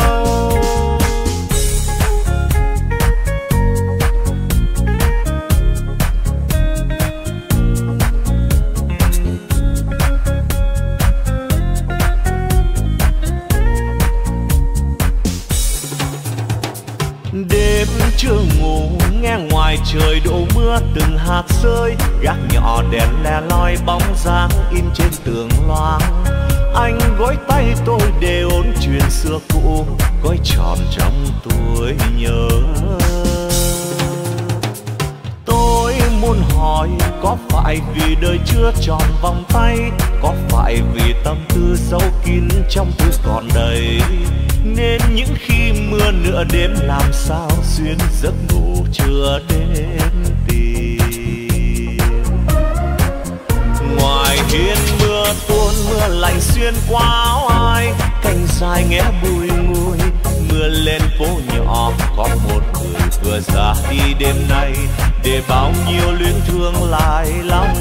S1: Đêm chưa ngủ nghe ngoài trời đổ mưa từng hạt rơi, gác nhỏ đèn le loi bóng dáng in trên tường loáng. Anh gối tay tôi để ôn chuyện xưa cũ, gói tròn trong tuổi nhớ. Tôi muốn hỏi, có phải vì đời chưa tròn vòng tay, có phải vì tâm tư sâu kín trong tôi còn đầy, nên những khi mưa nửa đêm làm sao xuyên giấc ngủ chưa đến tìm. Ngoài hiên mưa tuôn, mưa lạnh xuyên qua áo ai, cành dài nghe bùi ngùi. Mưa lên phố nhỏ, có một người vừa ra đi đêm nay, để bao nhiêu luyến thương lại lòng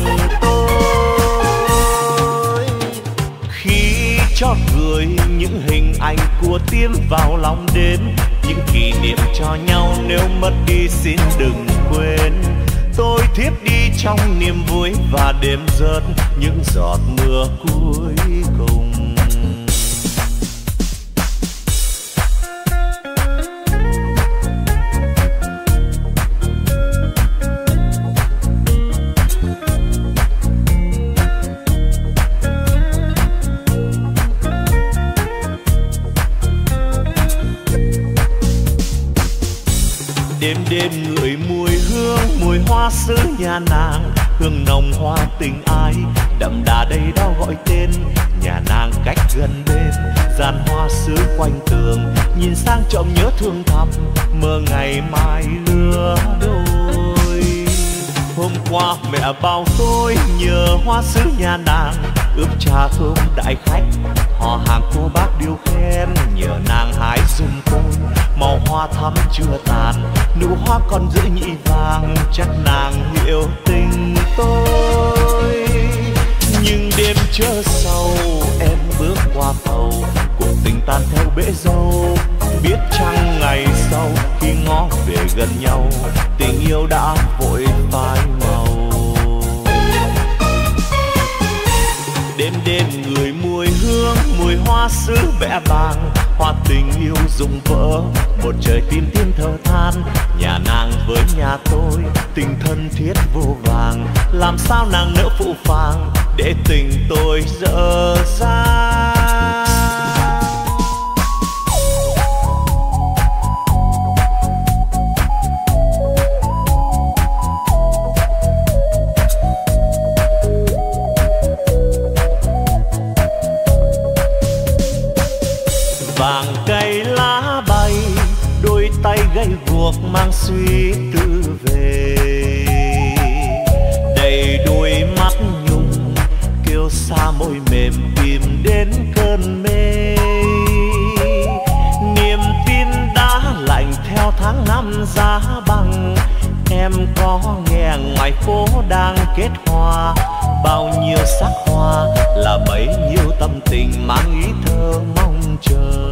S1: tôi. Khi chót gửi những hình ảnh của tim vào lòng đêm, những kỷ niệm cho nhau nếu mất đi xin đừng quên. Tôi thiếp đi trong niềm vui và đêm rớt những giọt mưa cuối cùng. Đêm đêm ngửi mùi hương, mùi hoa xứ nhà nàng, hương nồng hoa tình ai đậm đà đây đó gọi tên. Nhà nàng cách gần bên, dàn hoa xứ quanh tường, nhìn sang trộm nhớ thương thầm, mơ ngày mai lứa đôi. Hôm qua mẹ bảo tôi nhờ hoa xứ nhà nàng, ướp trà thơm đại khách, họ hàng cô bác điêu khen, nhờ nàng hái giùm tôi màu hoa thắm chưa tàn, nụ hoa còn giữ nhị vàng, chắc nàng hiểu tình tôi. Nhưng đêm chớ sâu, em bước qua cầu, cuộc tình tan theo bể dâu. Biết chăng ngày sau khi ngó về gần nhau, tình yêu đã vội phai màu. Đêm đêm người mùi hương, mùi hoa xứ vẽ vàng, hoa tình yêu rụng vỡ, một trời tim tim thở than. Nhà nàng với nhà tôi tình thân thiết vô vàng, làm sao nàng nỡ phụ phàng để tình tôi dở dang. Vàng cây lá bay, đôi tay gầy guộc mang suy tư về. Đầy đôi mắt nhung kêu xa môi mềm tìm đến cơn mê. Niềm tin đã lạnh theo tháng năm giá băng, em có nghe ngoài phố đang kết hoa, bao nhiêu sắc hoa là bấy nhiêu tâm tình mang ý thơ mong chờ.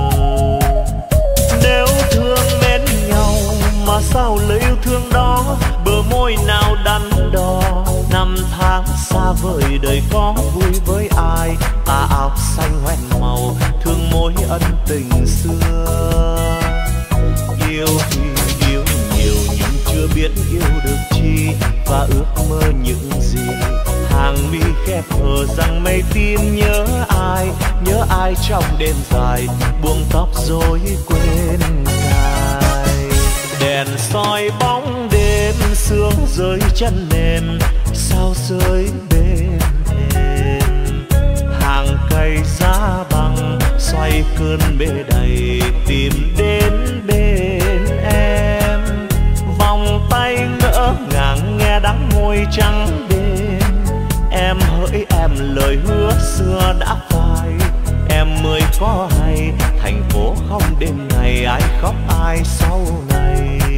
S1: Nếu thương mến nhau mà sao lời yêu thương đó, bờ môi nào đắn đo. Năm tháng xa vời đời có vui với ai, tà áo xanh hoen màu thương mối ân tình xưa. Yêu thì yêu nhiều nhưng chưa biết yêu được chi, và ước mơ những gì. Hàng mi khép hờ rằng mây tim nhớ ai, nhớ ai trong đêm dài, buông tóc rồi quên cài. Đèn soi bóng đêm, sương rơi chân mềm, sao rơi bên thềm. Hàng cây giá băng xoay cơn mê đầy, tìm đến bên em. Vòng tay ngỡ ngàng nghe đắng môi trắng đêm. Em hỡi em lời hứa xưa đã phai, em mới có hay thành phố không đêm ngày ai khóc ai sau này.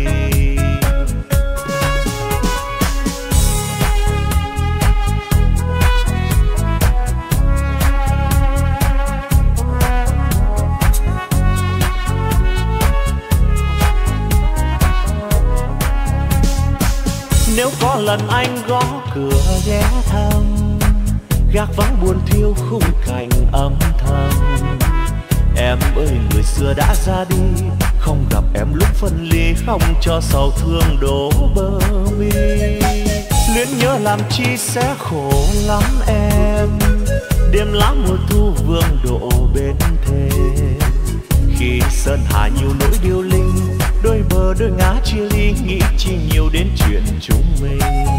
S1: Nếu có lần anh gõ cửa ghé thăm, gác vắng buồn thiêu khung cảnh âm thầm. Em ơi người xưa đã ra đi, không gặp em lúc phân ly, không cho sầu thương đổ bờ mi. Luyến nhớ làm chi sẽ khổ lắm em, đêm lá mùa thu vương độ bên thềm. Khi sơn hà nhiều nỗi điêu linh, đôi bờ đôi ngã chia ly, nghĩ chi nhiều đến chuyện chúng mình.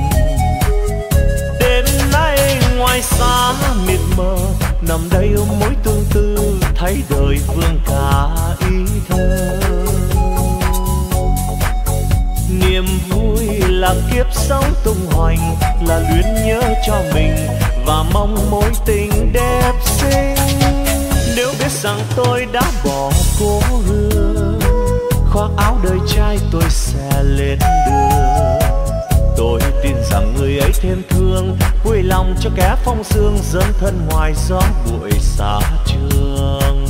S1: nằm đây ôm mối tương tư, thấy đời vương cả ý thơ. Niềm vui là kiếp sống tung hoành, là luyến nhớ cho mình và mong mối tình đẹp xinh. Nếu biết rằng tôi đã bỏ cố hương, khoác áo đời trai tôi sẽ lên đường. Tôi tin rằng người ấy thêm thương, vui lòng cho kẻ phong sương dấn thân ngoài gió bụi xa trường.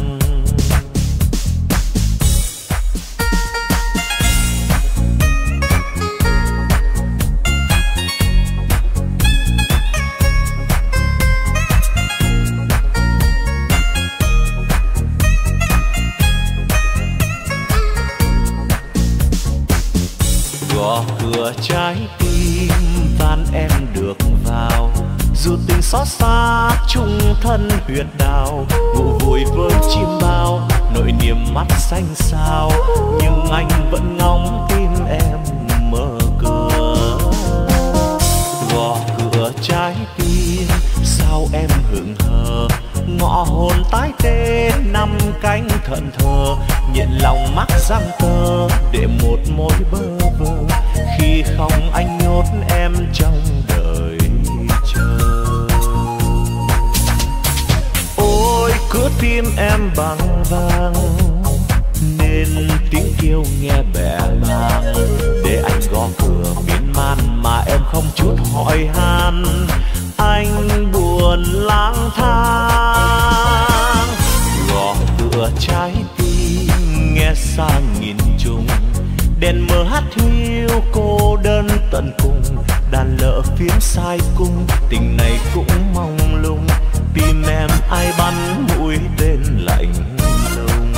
S1: Gõ cửa trái tim van em được vào, dù tình xót xa chung thân huyệt đào. Ngủ vùi với chim bao, nỗi niềm mắt xanh xao, nhưng anh vẫn ngóng tim em mở cửa. Gõ cửa trái tim sao em hững hờ, ngõ hồn tái tê năm cánh thận thờ. Nhện lòng mắc răng tơ để một mối bơ vơ, khi không anh nhốt em trong đời chờ. Ôi cứ tim em bằng vàng, nên tiếng kêu nghe bẽ bàng. Để anh gõ cửa miên man mà em không chút hỏi han, anh buồn lang thang. Gõ cửa trái tim nghe xa nghìn trùng, đèn mờ hát hiu cô đơn tận cùng. Đàn lỡ phiếm sai cung, tình này cũng mong lung. Tim em ai bắn mũi tên lạnh lùng.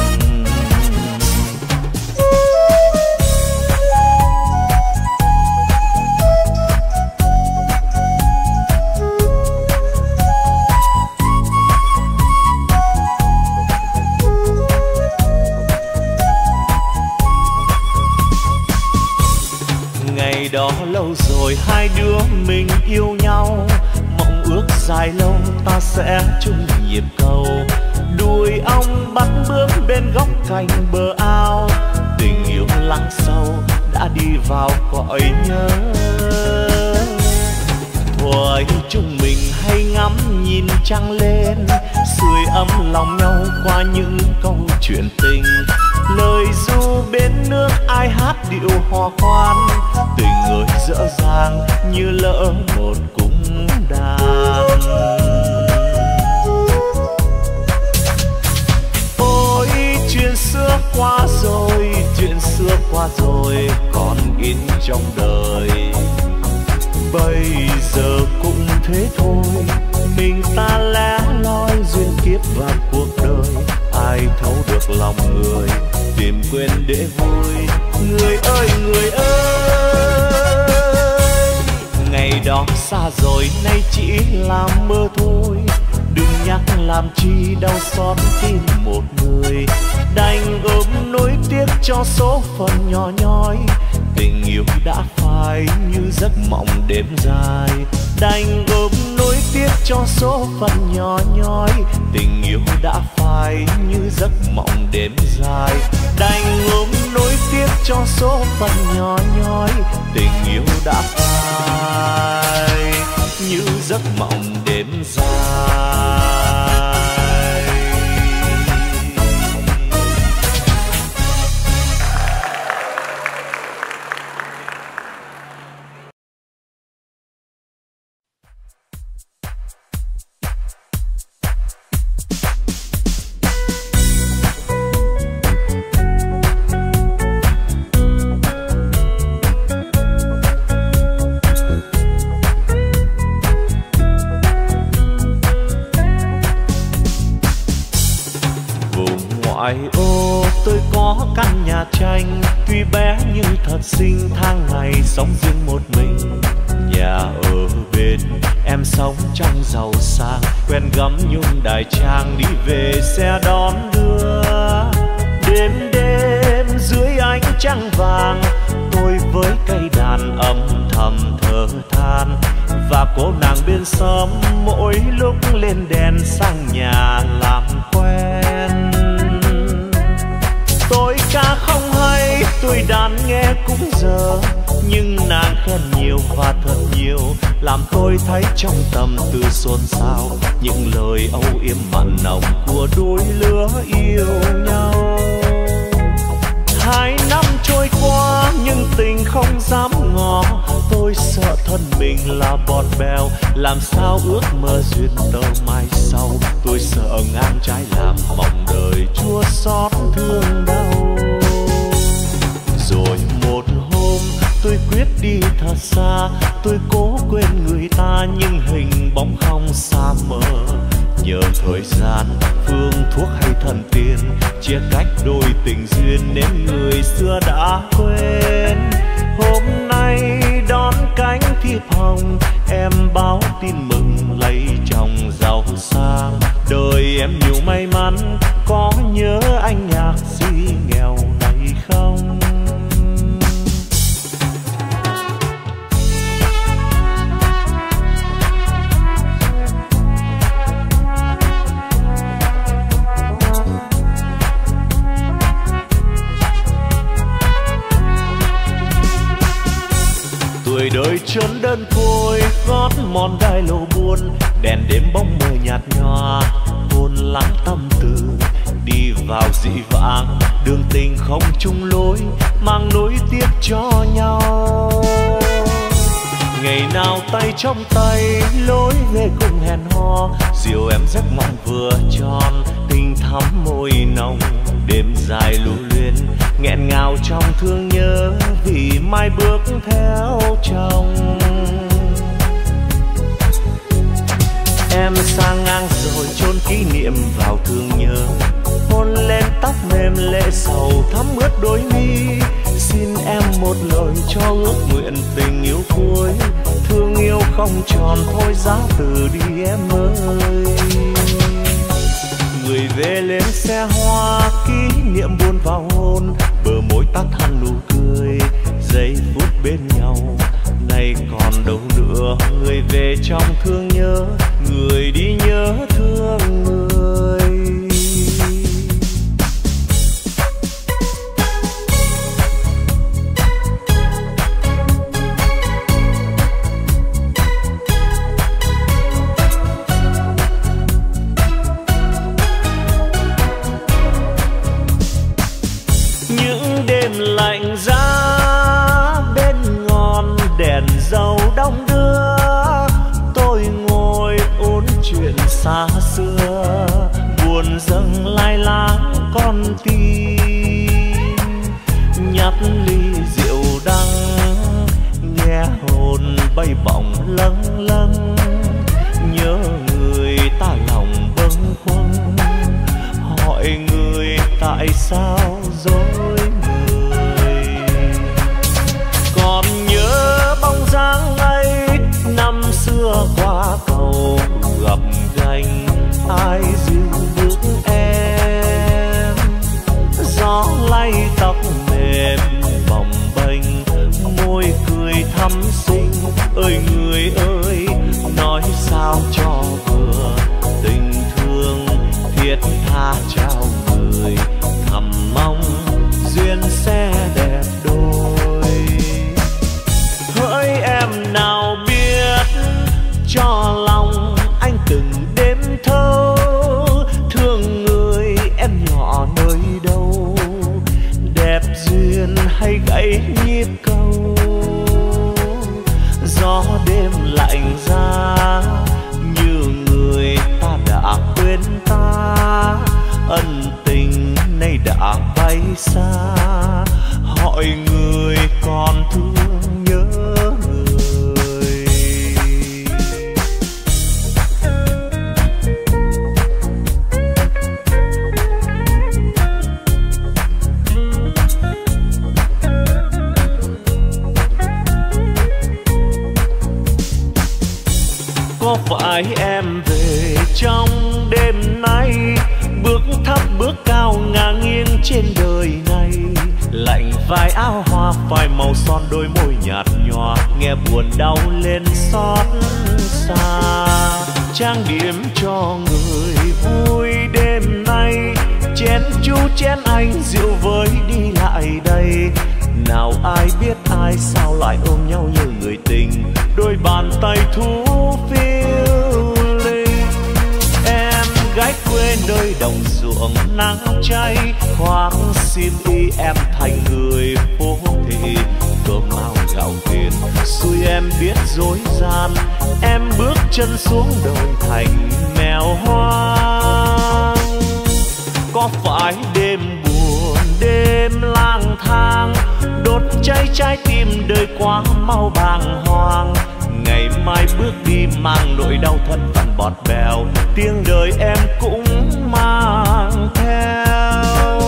S1: Ngày đó lâu rồi hai đứa mình yêu nhau, mộng ước dài lâu ta sẽ chung nhịp cầu. Đuôi ong bắt bướm bên góc cạnh bờ ao, tình yêu lắng sâu đã đi vào cõi nhớ. Thuở chúng mình hay ngắm nhìn trăng lên, sưởi ấm lòng nhau qua những câu chuyện tình. Lời ru bên nước ai hát điệu hò khoan, tình người dở dàng như lỡ một cung đàn. Ôi chuyện xưa qua rồi, chuyện xưa qua rồi còn in trong đời. Bây giờ cũng thế thôi, mình ta lẻ loi duyên kiếp và cuộc đời. Ai thấu được lòng người, tìm quên để vui. Người ơi người ơi, ngày đó xa rồi nay chỉ là mơ thôi. Đừng nhắc làm chi đau xót tim một người, đành ôm nỗi tiếc cho số phận nhỏ nhoi. Tình yêu đã phai như giấc mộng đêm dài, đành ôm nỗi tiếc cho số phận nhỏ nhoi. Tình yêu đã phai như giấc mộng đêm dài, đành ôm nỗi tiếc cho số phận nhỏ nhoi. Tình yêu đã phai như giấc mộng đêm dài. Ngoại ô tôi có căn nhà tranh, tuy bé nhưng thật xinh, tháng ngày sống riêng một mình. Nhà ở bên em sống trong giàu sang, quen gấm nhung đài trang đi về xe đón đưa. Đêm đêm dưới ánh trăng vàng, tôi với cây đàn âm thầm thở than và cô nàng bên xóm mỗi lúc lên đèn sang nhà làm quen. Tôi ca không hay, tôi đàn nghe cũng dở, nhưng nàng khen nhiều và thật nhiều, làm tôi thấy trong tâm tư xôn xao những lời âu yếm mặn nồng của đôi lứa yêu nhau. Hai năm trôi qua nhưng tình không dám ngỏ, tôi sợ thân mình là bọt bèo, làm sao ước mơ duyên tơ mai sau. Tôi sợ ngang trái làm mộng đời chua xót thương đau. Rồi một hôm tôi quyết đi thật xa, tôi cố quên người ta nhưng hình bóng không xa mờ. Nhờ thời gian, phương thuốc hay thần tiên chia cách đôi tình duyên nên người xưa đã quên. Hôm nay đón cánh thiệp hồng, em báo tin mừng lấy chồng giàu sang. Đời em nhiều may mắn, có nhớ anh nhạc sĩ nghèo này không? Tuổi đời trốn đơn côi, gót mòn đai lầu buồn, đèn đêm bóng mờ nhạt nhòa, hồn lắng tâm tư. Đi vào dị vãng, đường tình không chung lối, mang nối tiếc cho nhau. Ngày nào tay trong tay, lối về cùng hẹn hò, dìu em giấc mộng vừa tròn, tình thắm môi nồng. Đêm dài lưu luyến, nghẹn ngào trong thương nhớ, vì mai bước theo chồng. Em sang ngang rồi chôn kỷ niệm vào thương nhớ, hôn lên tóc mềm lệ sầu thắm ướt đôi mi. Xin em một lời cho ước nguyện tình yêu cuối, thương yêu không tròn thôi giá từ đi em ơi. Người về lên xe hoa, kỷ niệm buồn vào hôn, bờ môi tắt hẳn nụ cười, giây phút bên nhau. Nay còn đâu nữa, người về trong thương nhớ, người đi nhớ thương người. Lạnh giá bên ngọn đèn dầu đông đưa, tôi ngồi ôn chuyện xa xưa, buồn dâng lai láng con tim. Nhấp ly rượu đắng, nghe hồn bay bổng lâng lâng, nhớ người ta lòng bâng khuâng, hỏi người tại sao dối. Còn nhớ bóng dáng ấy, năm xưa qua cầu gặp gành, ai dìu bước em. Gió lay tóc mềm bồng bềnh, môi cười thắm xinh. Ơi người ơi, nói sao cho vừa, tình thương thiết tha trao người, thầm mong duyên sẽ đẹp đôi. Hỡi em nào biết, cho lòng anh từng đêm thâu, thương người em nhỏ nơi đâu, đẹp duyên hay gãy nhịp câu. Gió đêm lạnh giá, như người ta đã quên ta, ân tình nay đã bay xa, hỏi người còn thương nhớ người. Có phải em về trong đêm nay, bước thấp bước cao ngang nghiêng trên đời này, lạnh vai áo hoa phai màu son đôi môi nhạt nhòa, nghe buồn đau lên xót xa, trang điểm cho người vui đêm nay. Chén chú chén anh rượu với đi lại đây, nào ai biết ai sao lại ôm nhau như người tình, đôi bàn tay thú phiêu linh. Em gái quê nơi đồng ruộng nắng cháy, khoác xiêm y em thành người phố thị, cơm áo gạo tiền xui em biết dối gian. Em bước chân xuống đồi thành mèo hoang. Có phải đêm buồn đêm lang thang, đốt cháy trái tim đời quá mau bàng hoàng. Ngày mai bước đi mang nỗi đau thân phận bọt bèo, tiếng đời em cũng mang theo.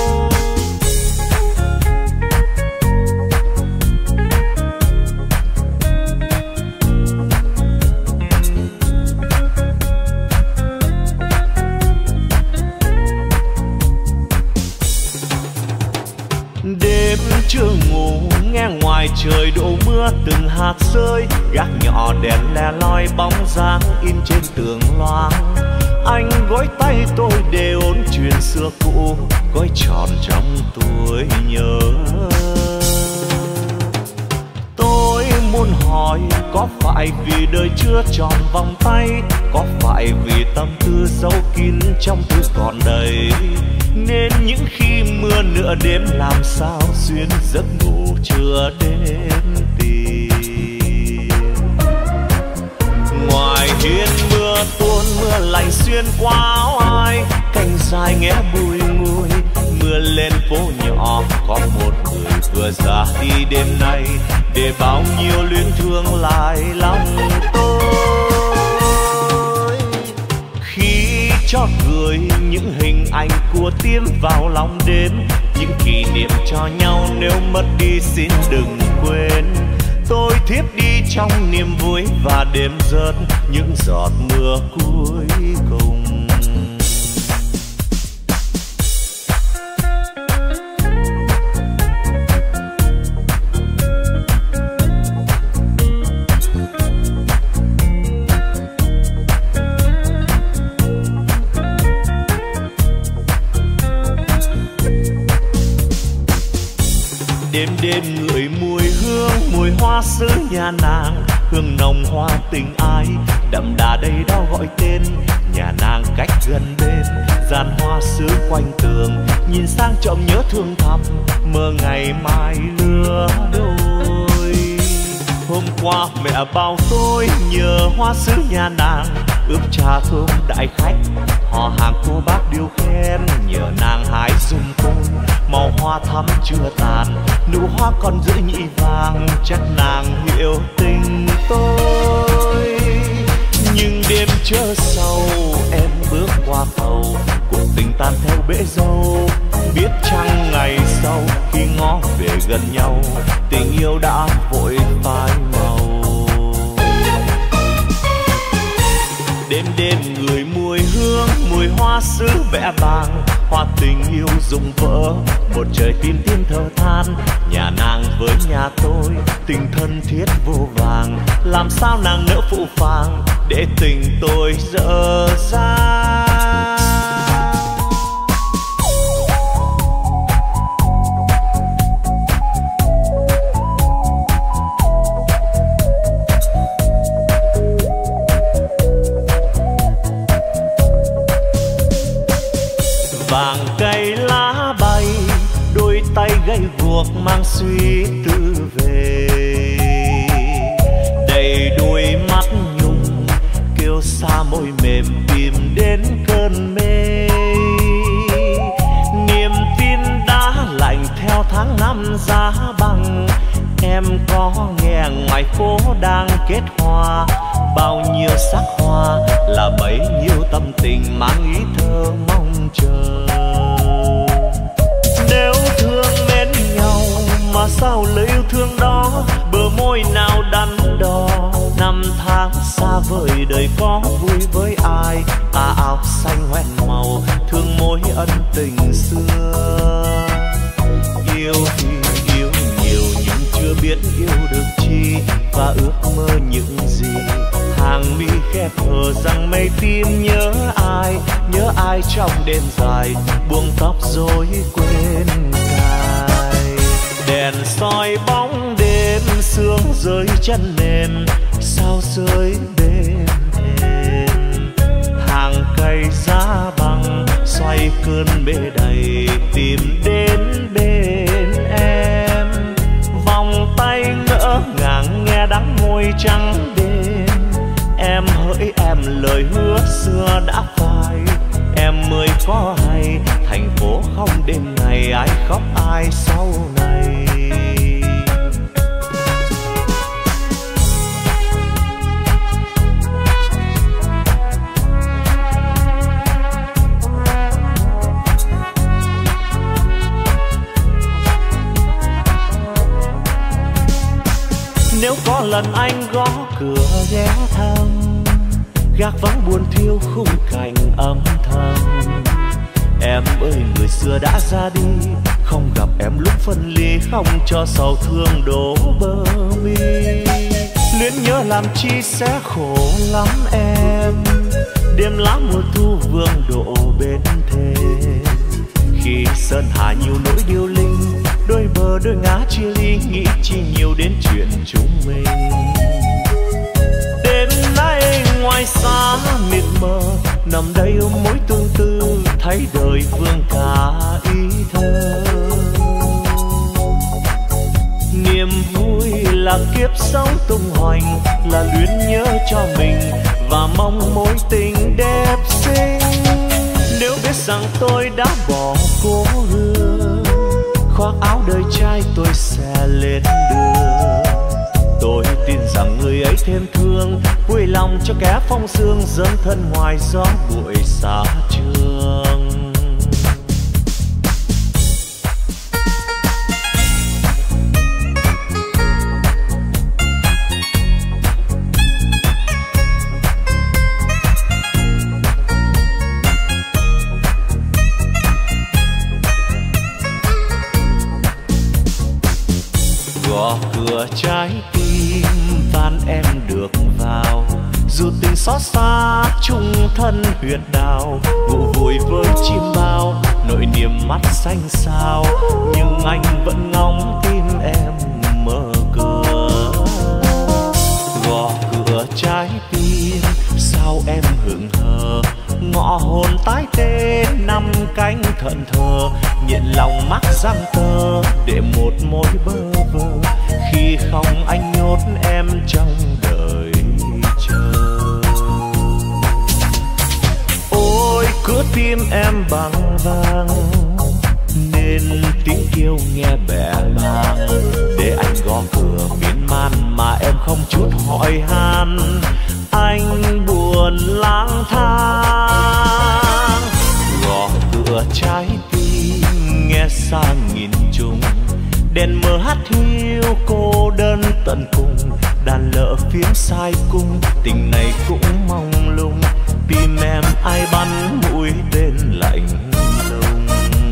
S1: Đêm chưa ngủ nghe ngoài trời đổ mưa từng hạt rơi, gác nhỏ đèn le loi bóng dáng in trên tường loang. Anh gối tay tôi để ôn chuyện xưa cũ, gói tròn trong tuổi nhớ. Tôi muốn hỏi có phải vì đời chưa tròn vòng tay, có phải vì tâm tư giấu kín trong thư còn đầy, nên những khi mưa nửa đêm làm sao xuyên giấc ngủ chưa đến tìm. Ngoài hiên mưa tuôn mưa lạnh xuyên qua áo ai, cành dài nghe bùi ngùi. Mưa lên phố nhỏ có một người vừa ra đi đêm nay, để bao nhiêu luyến thương lại lòng tôi. Khi cho gửi những hình ảnh của tim vào lòng đêm, những kỷ niệm cho nhau nếu mất đi xin đừng quên. Tôi thiếp đi trong niềm vui và đêm rớt những giọt mưa cuối cùng. Đêm đêm ngửi mùi hương mùi hoa xứ nhà nàng, hương nồng hoa tình ai đậm đà đây đó gọi tên. Nhà nàng cách gần bên, dàn hoa xứ quanh tường, nhìn sang trộm nhớ thương thầm, mơ ngày mai lứa đôi. Hôm qua mẹ bảo tôi nhờ hoa xứ nhà nàng, ướp trà thơm đại khách, họ hàng cô bác điêu khen, nhờ nàng hái dùng tôi. Màu hoa thắm chưa tàn, nụ hoa còn giữ nhị vàng, chắc nàng hiểu tình tôi. Nhưng đêm chớ sâu, em bước qua cầu, cuộc tình tan theo bể dâu. Biết chăng ngày sau khi ngó về gần nhau, tình yêu đã vội phai màu. Đêm đêm người mùi hương mùi hoa xứ vẽ vàng, hoa tình yêu rụng vỡ, một trời tim tim thở than. Nhà nàng với nhà tôi tình thân thiết vô vàng, làm sao nàng nỡ phụ phàng để tình tôi dở dang. Vàng cây lá bay, đôi tay gầy guộc mang suy tư về. Đầy đôi mắt nhung kêu xa môi mềm tìm đến cơn mê. Niềm tin đã lạnh theo tháng năm giá băng, em có nghe ngoài phố đang kết hoa. Bao nhiêu sắc hoa là bấy nhiêu tâm tình mang ý thơ mong chờ. Nếu thương mến nhau mà sao lời yêu thương đó bờ môi nào đắn đo. Năm tháng xa vời đời có vui với ai, tà áo xanh hoen màu thương mối ân tình xưa. Yêu thì yêu nhiều nhưng chưa biết yêu được chi, và ước mơ những gì hàng nghe thở rằng mây tim nhớ ai, nhớ ai trong đêm dài buông tóc rối quên cài. Đèn soi bóng đêm sương rơi chân nền, sao rơi bên thềm. Hàng cây giá bằng xoay cơn bể đầy tìm đến bên em. Vòng tay ngỡ ngàng nghe đắng môi trắng đêm. Em hỡi em lời hứa xưa đã phai, em mới có hay thành phố không đêm ngày ai khóc ai sau này. Nếu có lần anh gõ cửa ghé thăm, gác vắng buồn thiêu khung cảnh âm thầm. Em ơi người xưa đã ra đi, không gặp em lúc phân ly, không cho sầu thương đổ bờ mi. Luyến nhớ làm chi sẽ khổ lắm em, đêm lá mùa thu vương độ bên thềm. Khi sơn hà nhiều nỗi điêu linh, đôi bờ đôi ngã chia ly, nghĩ chi nhiều đến chuyện chúng mình. Đêm nay ngoài xa mịt mờ, nằm đây ôm mối tương tư, thấy đời vương cả ý thơ. Niềm vui là kiếp sống tung hoành, là luyến nhớ cho mình và mong mối tình đẹp xinh. Nếu biết rằng tôi đã bỏ cố hương, khoác áo đời trai tôi sẽ lên đường. Tôi tin rằng người ấy thêm thương, vui lòng cho kẻ phong sương dấn thân ngoài gió bụi xa trường. Gõ cửa trái tim van em được vào, dù tình xót xa chung thân huyệt đào. Ngủ vùi với chim bao, nỗi niềm mắt xanh xao, nhưng anh vẫn ngóng tim em mở cửa. Gõ cửa trái tim sao em hững hờ, ngọ hồn tái tê năm cánh thận thờ. Nhịn lòng mắc răng tơ để một mối bơ vơ, khi không anh nhốt em trong đời chờ. Ôi cửa tim em bằng vàng, nên tiếng kêu nghe bẽ bàng. Để anh gõ cửa miên man mà em không chút hỏi han, anh buồn lang thang. Gõ cửa trái tim nghe xa nghìn trùng, đèn mờ hát hiu cô đơn tận cùng. Đàn lợ phía sai cung, tình này cũng mong lung. Tim em ai bắn mũi tên lạnh lùng.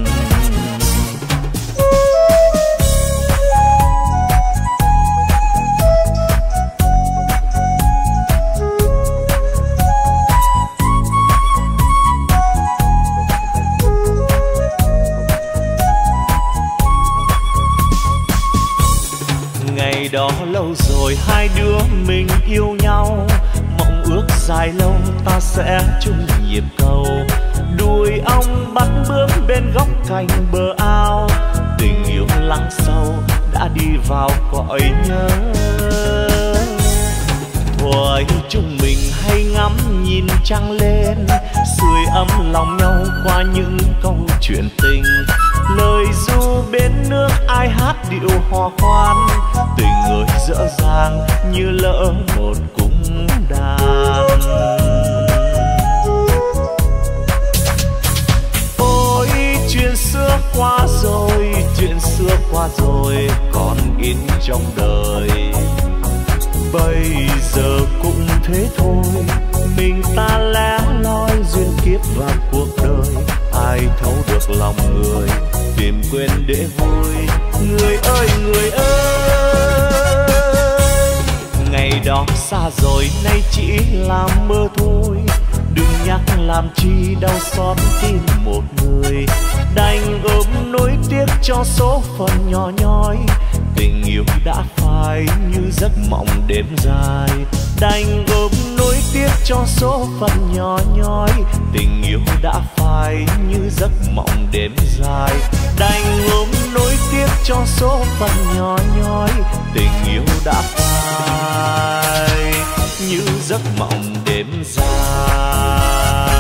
S1: Ngày đó lâu rồi hai đứa mình yêu nhau, mộng ước dài lâu ta sẽ chung nhịp cầu. Đùi ong bắt bướm bên góc cành bờ ao, tình yêu lắng sâu đã đi vào cõi nhớ. Thuở chúng mình hay ngắm nhìn trăng lên, sưởi ấm lòng nhau qua những câu chuyện tình. Lời ru bên nước ai hát điệu hò khoan, tình người dở dàng như lỡ một cung đàn. Ôi chuyện xưa qua rồi, chuyện xưa qua rồi còn in trong đời. Bây giờ cũng thế thôi, mình ta lẻ loi duyên kiếp và cuộc đời. Ai thấu được lòng người, tìm quên để vui. Người ơi người ơi, ngày đó đó xa rồi nay chỉ là mơ thôi. Đừng nhắc làm chi đau xót tim một người, đành ôm nỗi tiếc cho số phận nhỏ nhoi. Tình yêu đã phai như giấc mộng đêm dài, đành ôm nỗi tiếc cho số phận nhỏ nhoi. Tình yêu đã phai như giấc mộng đêm dài, đành ôm nỗi tiếc cho số phận nhỏ nhoi. Tình yêu đã phai như giấc mộng đêm dài.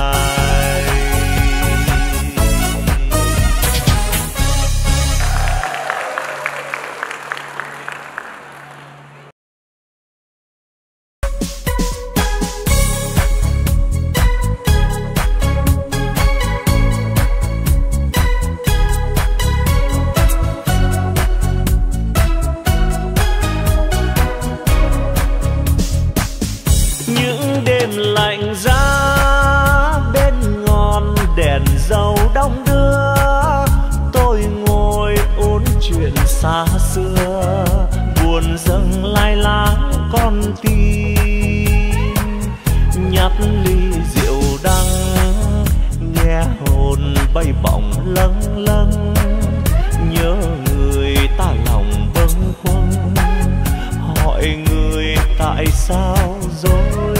S1: Lạnh giá bên ngọn đèn dầu đông đưa, tôi ngồi ôn chuyện xa xưa, buồn dâng lai láng con tim. Nhấp ly rượu đắng nghe hồn bay bổng lâng lâng, nhớ người ta lòng bâng khuâng, hỏi người tại sao dối.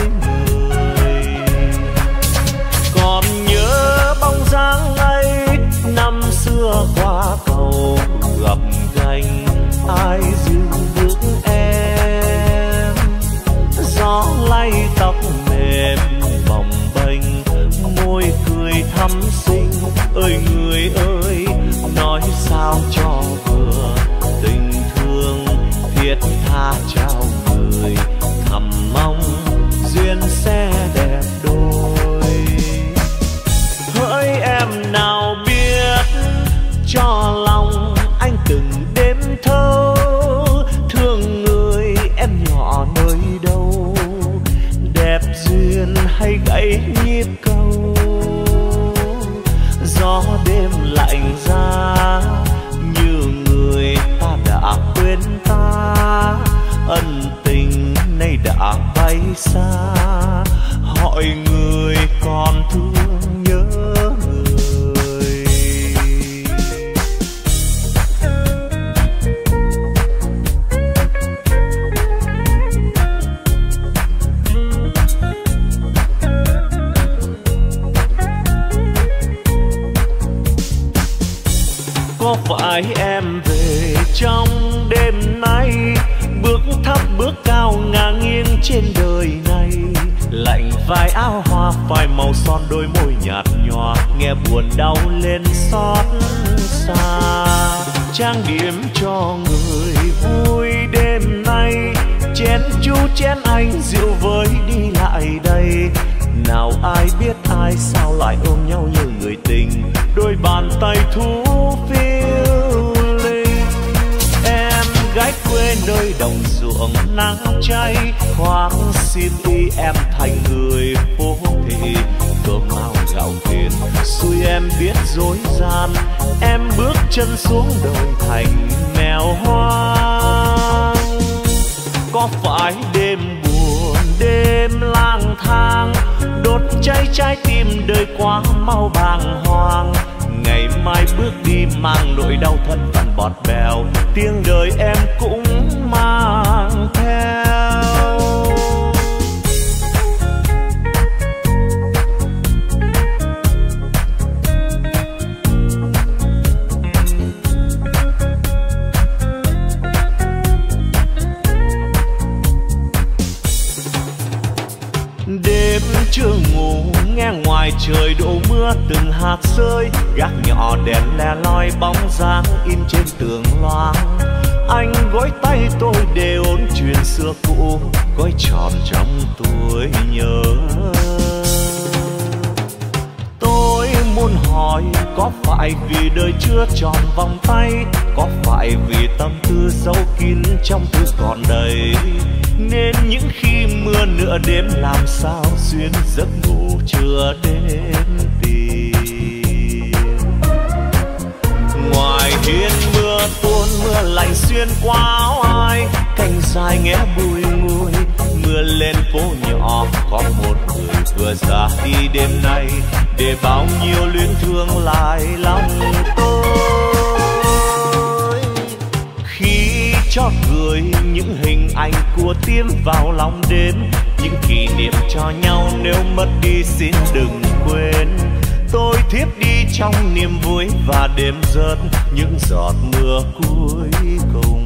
S1: Còn nhớ bóng dáng ấy năm xưa qua cầu gặp gành, ai dìu bước em. Gió lay tóc mềm bồng bềnh, môi cười thắm xinh. Ơi người ơi, nói sao cho vừa, tình thương thiết tha trao người. Thầm mong duyên sẽ đẹp đôi. Hỡi em nào biết cho lòng anh từng đêm thâu, thương người em nhỏ nơi đâu, đẹp duyên hay gãy nhịp câu. Gió đêm lạnh giá như người ta đã quên ta, ân tình nay đã bay xa. Hỏi người còn thương nhớ người. Có phải em về trong đêm nay, bước thấp bước cao ngang nghiêng trên đời này. Lạnh vai áo hoa phai màu son đôi môi nhạt nhòa, nghe buồn đau lên xót xa. Trang điểm cho người vui đêm nay, chén chú chén anh rượu với đi lại đây. Nào ai biết ai sao lại ôm nhau như người tình, đôi bàn tay thú phiêu linh. Em gái quê nơi đồng ruộng nắng cháy, khoác xin đi em thành người phố thị. Cơm áo gạo tiền xui em biết dối gian, em bước chân xuống đồi thành mèo hoang. Có phải đêm buồn đêm lang thang, đốt cháy trái tim đời quá mau bàng hoàng. Ngày mai bước đi mang nỗi đau thân phận bọt bèo, tiếng đời em cũng mang theo. Đêm chưa ngủ nghe ngoài trời đổ mưa từng hạt rơi, gác nhỏ đèn le loi bóng dáng in trên tường loang. Anh gối tay tôi để ôn chuyện xưa cũ, gói tròn trong tuổi nhớ. Tôi muốn hỏi có phải vì đời chưa tròn vòng tay, có phải vì tâm tư giấu kín trong thư còn đầy, nên những khi mưa nửa đêm làm sao xuyên giấc ngủ chưa đến tìm. Ngoài hiên mưa tuôn mưa lạnh xuyên qua áo ai, cành dài nghe bùi ngùi, mưa Mưa lên phố nhỏ có một người vừa ra đi đêm nay, để bao nhiêu luyến thương lại lòng tôi. Khi chót gửi những hình ảnh của Tiêm vào lòng đêm, những kỷ niệm cho nhau nếu mất đi xin đừng quên. Tôi thiếp đi trong niềm vui và đêm rớt những giọt mưa cuối cùng.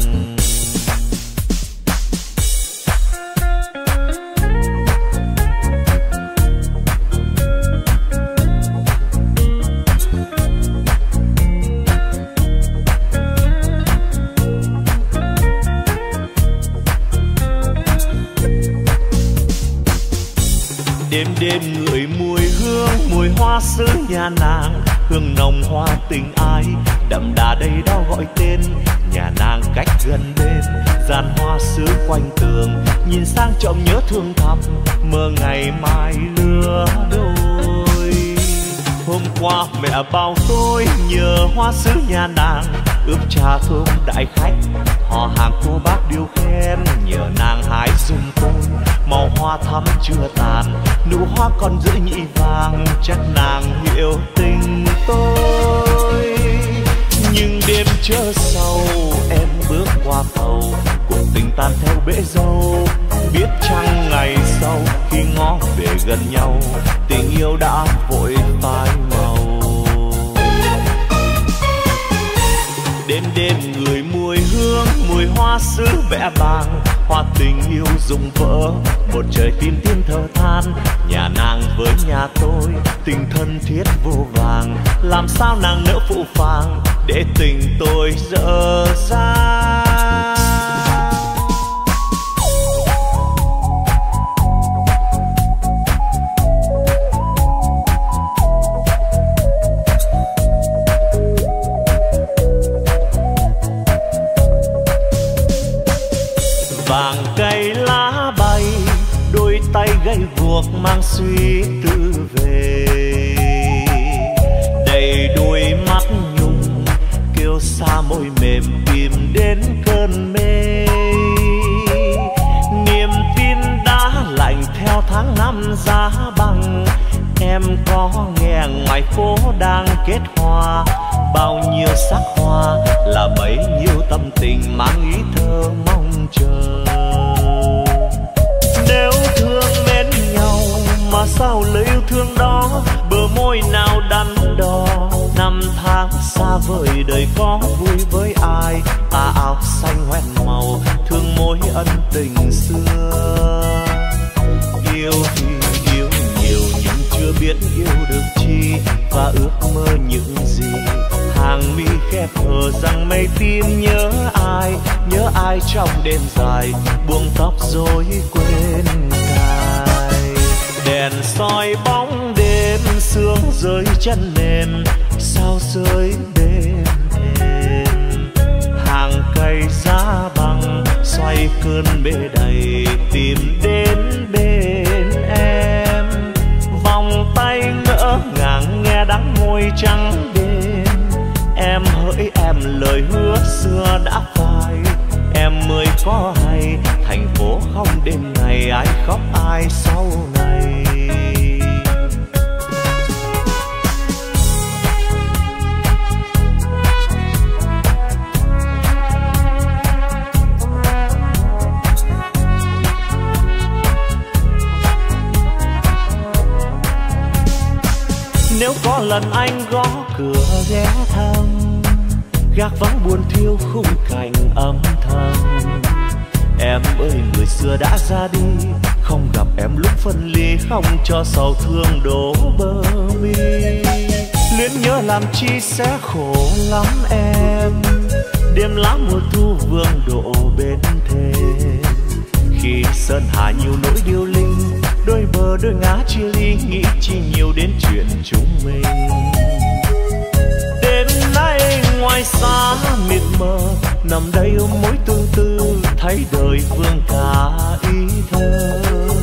S1: Đêm đêm ngửi mùi hương, mùi hoa xứ nhà nàng, hương nồng hoa tình ai đậm đà đây đó gọi tên. Nhà nàng cách gần bên, dàn hoa xứ quanh tường, nhìn sang trộm nhớ thương thầm, mơ ngày mai lứa đôi. Hôm qua mẹ bảo tôi nhờ hoa xứ nhà nàng, ướp trà thơm đại khách, họ hàng cô bác điêu khen, nhờ nàng hái giùm tôi màu hoa thắm chưa tàn, nụ hoa còn giữ nhị vàng, chắc nàng hiểu tình tôi. Nhưng đêm chớ sầu em bước qua cầu, cuộc tình tan theo bể dâu, biết chăng ngày sau khi ngó về gần nhau, tình yêu đã vội phai màu. Đêm đêm người mùi hương, mùi hoa xứ vẽ vàng, hoa tình yêu rụng vỡ, một trời tim tim thở than. Nhà nàng với nhà tôi tình thân thiết vô vàng, làm sao nàng nỡ phụ phàng để tình tôi dở dang. Vàng cây lá bay, đôi tay gầy guộc mang suy tư về, đầy đôi mắt nhung kêu xa môi mềm tìm đến cơn mê. Niềm tin đã lạnh theo tháng năm giá băng, em có nghe ngoài phố đang kết hoa, bao nhiêu sắc hoa là bấy nhiêu tâm tình mang ý thơ mong chờ. Nếu thương mến nhau mà sao lời yêu thương đó bờ môi nào đắn đo. Năm tháng xa vời đời có vui với ai, tà áo xanh hoen màu thương mối ân tình xưa. Yêu thì yêu nhiều nhưng chưa biết yêu được chi, và ước mơ những gì hàng mi khép hờ rằng mây tim nhớ ai, nhớ ai trong đêm dài buông tóc rồi quên cài. Đèn soi bóng đêm sương rơi chân mềm, sao rơi đêm đêm. Hàng cây giá băng xoay cơn bể đầy tìm đến bên em. Vòng tay ngỡ ngàng nghe đắng môi trắng đêm, em hỡi em lời hứa xưa đã phai. Em mới có hay thành phố không đêm ngày ai khóc ai sau này. Nếu có lần anh gõ cửa ghé thăm, gác vắng buồn thiêu khung cảnh âm thầm. Em ơi người xưa đã ra đi, không gặp em lúc phân ly, không cho sầu thương đổ bờ mi. Luyến nhớ làm chi sẽ khổ lắm em, đêm lá mùa thu vương độ bên thềm. Khi sơn hà nhiều nỗi điêu linh, đôi bờ đôi ngã chia ly, nghĩ chi nhiều đến chuyện chúng mình. Đêm nay ngoài xa mịt mờ, nằm đây ôm mối tương tư, thấy đời vương cả ý thơ.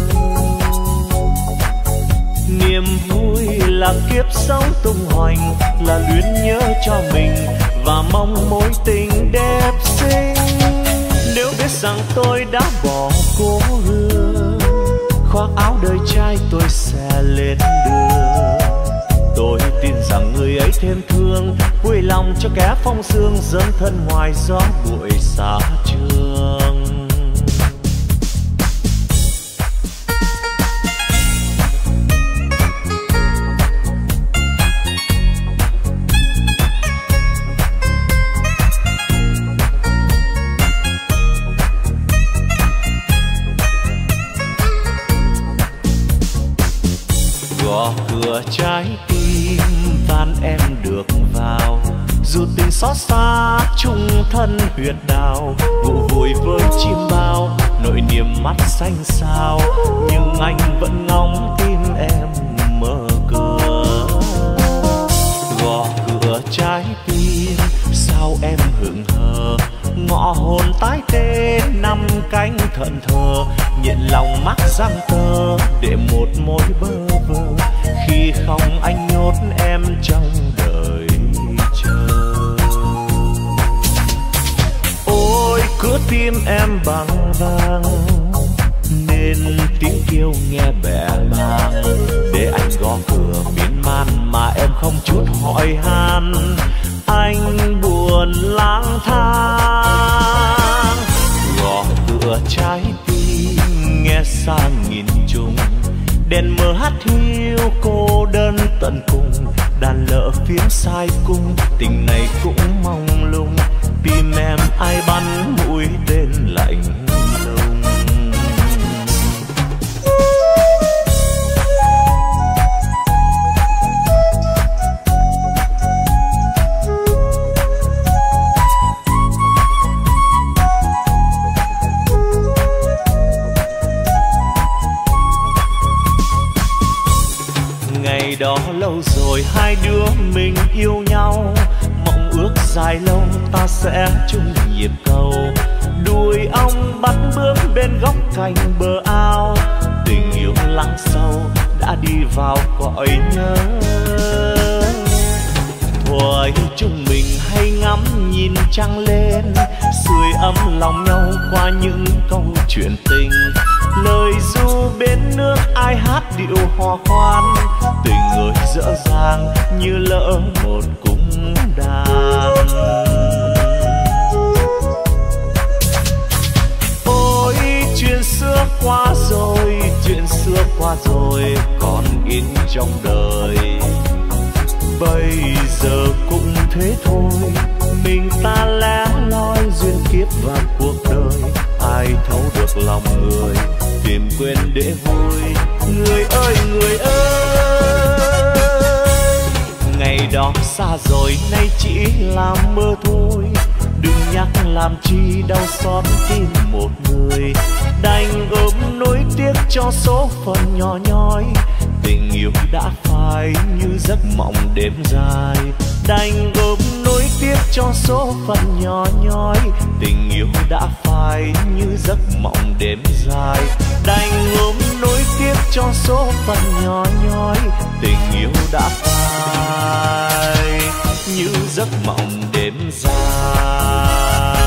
S1: Niềm vui là kiếp sống tung hoành, là luyến nhớ cho mình và mong mối tình đẹp xinh. Nếu biết rằng tôi đã bỏ cố hương, tôi sẽ lên đường. Tôi tin rằng người ấy thêm thương, vui lòng cho kẻ phong sương dấn thân ngoài gió bụi xa trường. Gõ cửa trái tim van em được vào, dù tình xót xa chung thân huyệt đào. Vụ vùi với chim bao, nỗi niềm mắt xanh xao, nhưng anh vẫn ngóng tim em mở cửa. Gõ cửa trái tim sao em hững hờ, ngõ hồn tái tê năm cánh thận thờ, nhịn lòng mắc răng tơ để một mối bơ vơ khi không anh nhốt em trong đời chờ. Ôi cứ tim em bằng vàng nên tiếng kêu nghe bẽ bàng, để anh gõ cửa miên man mà em không chút hỏi han. Anh buồn lang thang gõ cửa trái tim nghe xa nghìn trùng, đèn mờ hát hiu cô đơn tận cùng, đàn lợ phím sai cung, tình này cũng mong lung, tim em ai bắn mũi tên lạnh lùng. Ngày đó lâu rồi hai đứa mình yêu nhau, mộng ước dài lâu ta sẽ chung nhịp cầu. Đuôi ong bắt bướm bên góc cành bờ ao, tình yêu lắng sâu đã đi vào cõi nhớ. Thuở chúng mình hay ngắm nhìn trăng lên, sưởi ấm lòng nhau qua những câu chuyện tình. Lời ru bên nước ai hát điệu hò khoan, tình người dở dàng như lỡ một cung đàn. Ôi chuyện xưa qua rồi, chuyện xưa qua rồi còn in trong đời. Bây giờ cũng thế thôi, mình ta lẻ loi duyên kiếp và cuộc đời. Ai thấu được lòng người, tìm quên để vui. Người ơi người ơi, ngày đó xa rồi nay chỉ là mơ thôi. Đừng nhắc làm chi đau xót tim một người, đành ôm nỗi tiếc cho số phận nhỏ nhoi. Tình yêu đã phai như giấc mộng đêm dài, đành ôm nỗi tiếc cho số phận nhỏ nhoi. Tình yêu đã phai như giấc mộng đêm dài, đành ôm nỗi tiếc cho số phận nhỏ nhoi. Tình yêu đã phai như giấc mộng đêm dài.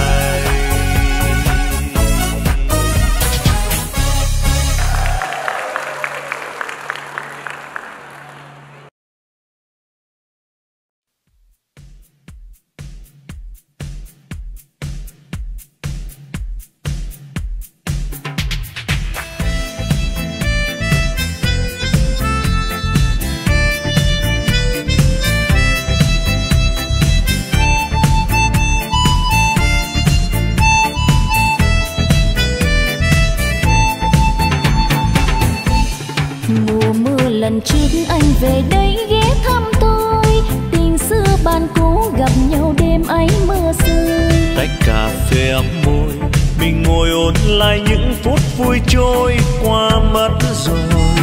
S3: Lần trước anh về đây ghé thăm tôi, tình xưa bạn cũ gặp nhau đêm ấy mưa rơi.
S1: Tách cà phê ấm môi, mình ngồi ôn lại những phút vui trôi qua mất rồi.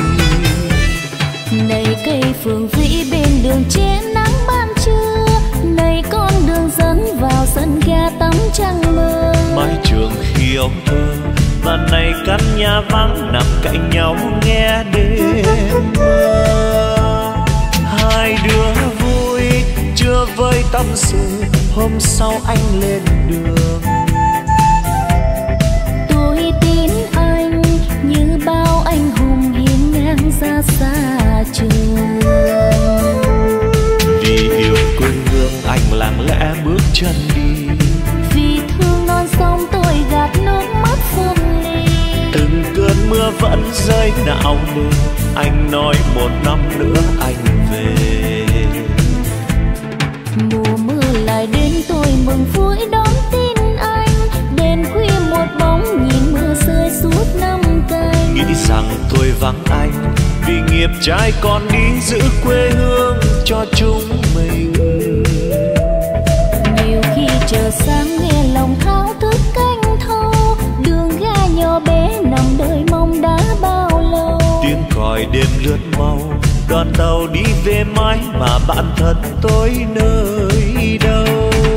S3: Này cây phượng vĩ bên đường che nắng ban trưa, này con đường dẫn vào sân ga tắm trăng mơ.
S1: Mái trường khi ấu thơ, và này căn nhà vắng nằm cạnh nhau nghe đêm mơ. Hai đứa vui chưa với tâm sự, hôm sau anh lên đường.
S3: Tôi tin anh như bao anh hùng hiên ngang.
S1: lời nào nên anh nói một năm nữa anh về.
S3: Mùa mưa lại đến tôi mừng vui đón tin anh, đêm khuya một bóng nhìn mưa rơi suốt năm canh.
S1: Nghĩ rằng tôi vắng anh vì nghiệp trai con đi giữ quê hương cho chúng mình.
S3: Nhiều khi chờ sáng nghe lòng thao thức canh thâu, đường ga nhỏ bé nằm đợi mong đã bao lâu.
S1: Tiếng còi đêm lướt mau, đoàn tàu đi về mãi mà bạn thân tôi nơi đâu.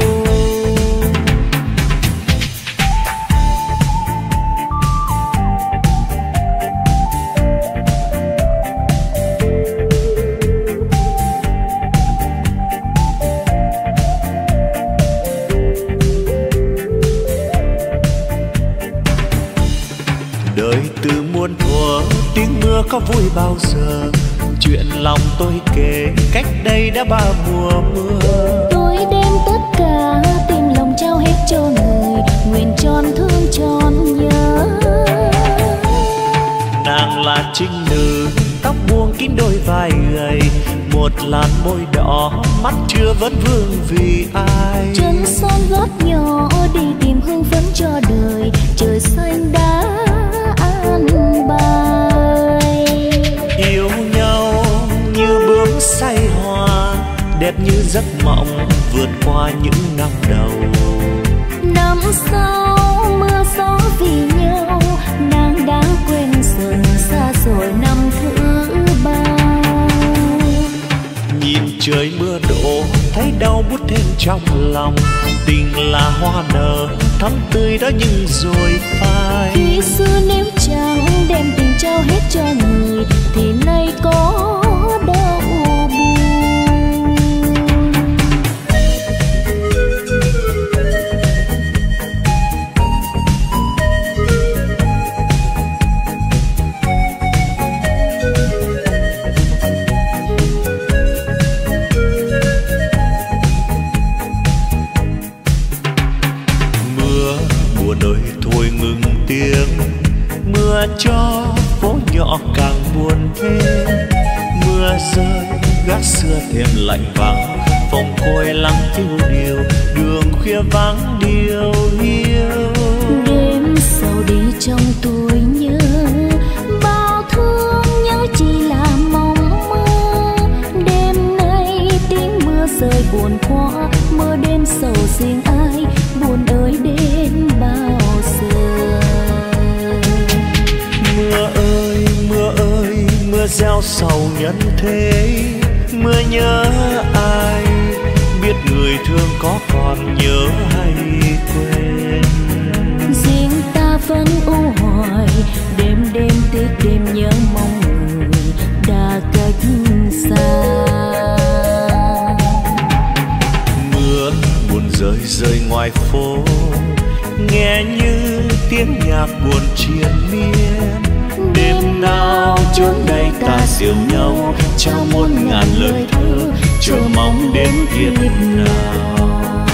S1: Đời từ muôn thuở tiếng mưa có vui bao giờ, chuyện lòng tôi kể cách đây đã ba mùa mưa.
S3: Tôi đem tất cả tìm lòng trao hết cho người, nguyện tròn thương tròn nhớ.
S1: Nàng là trinh nữ tóc buông kín đôi vai gầy, một làn môi đỏ mắt chưa vẫn vương vì ai.
S3: Chân son gót nhỏ đi tìm hương phấn cho đời, trời xanh đã an bài.
S1: Yêu nhau như bướm say hoa, đẹp như giấc mộng vượt qua những năm đầu.
S3: Năm sau mưa gió vì nhau, nàng đã quên dần xa rồi năm thứ ba.
S1: Nhìn trời mưa đổ thấy đau buốt thêm trong lòng, tình là hoa nở thắm tươi đó nhưng rồi phai.
S3: Khi xưa nếu chẳng đem tình trao hết cho người thì nay có đâu buồn.
S1: Mưa buồn ơi thôi ngừng tiếng, mưa cho phố nhỏ càng buồn thêm. Mưa rơi gác xưa thêm lạnh vắng, phòng côi lắng thiếu điều, đường khuya vắng điều hiu.
S3: Đêm sầu đi trong tôi nhớ, bao thương nhớ chỉ là mong mơ. Đêm nay tiếng mưa rơi buồn quá, mưa đêm sầu riêng ai, buồn ơi đến bao giờ.
S1: Mưa ơi mưa ơi mưa gieo sầu nhân thế, mưa nhớ ai biết người thương có còn nhớ hay quên.
S3: Riêng ta vẫn u hoài, đêm đêm tiếc đêm nhớ mong người đã cách xa.
S1: Mưa buồn rơi rơi ngoài phố, nghe như tiếng nhạc buồn triền miên. Đêm nào chốn đây ta dìu nhau, trao muôn ngàn lời thơ, chờ mong đến kiếp nào.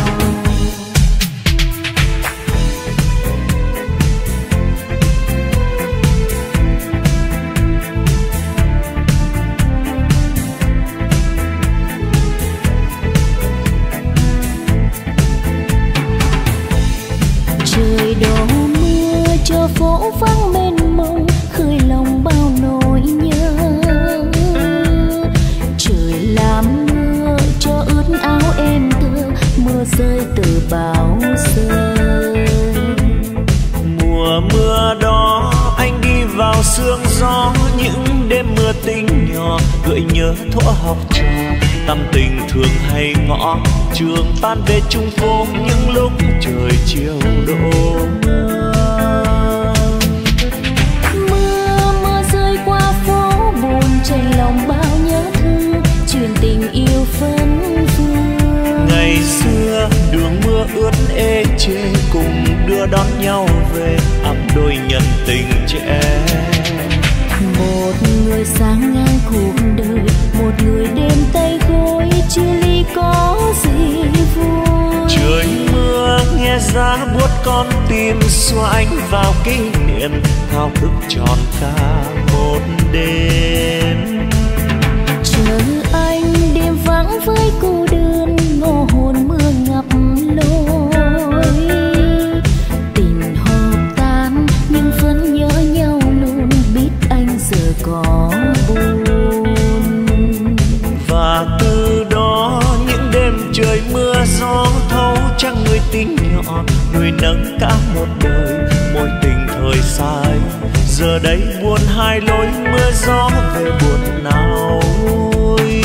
S3: Trời đổ mưa cho phố vắng mênh mông, khơi lòng bao nỗi nhớ. Trời làm mưa cho ướt áo em thơ, mưa rơi từ bao giờ.
S1: Mùa mưa đó anh đi vào sương gió, những đêm mưa tinh nhỏ gợi nhớ thuở học trò. Tâm tình thường hay ngõ trường tan về chung phố, những lúc trời chiều đổ mưa.
S3: Mưa mưa rơi qua phố buồn, chảy lòng bao nhớ thương, truyền tình yêu phấn vương.
S1: Ngày xưa đường mưa ướt ê chê, cùng đưa đón nhau về ấm đôi nhân tình trẻ.
S3: Một người sáng ngang cuộc đời, một người đêm tay gối, chia ly có gì vui.
S1: Trời mưa nghe giá buốt con tim, xua anh vào kỷ niệm thao thức tròn cả một. đêm.
S3: Chờ anh đêm vắng với cô đơn, ngô hồn mưa ngập lối. Tình hợp tan nhưng vẫn nhớ nhau luôn, biết anh giờ có buồn.
S1: Và từ đó những đêm trời mưa gió thấu trăng người tình nhỏ, nuôi nấng cả một đời mối tình thời sai. Giờ đây buồn hai lối, mưa gió về buồn nào ôi.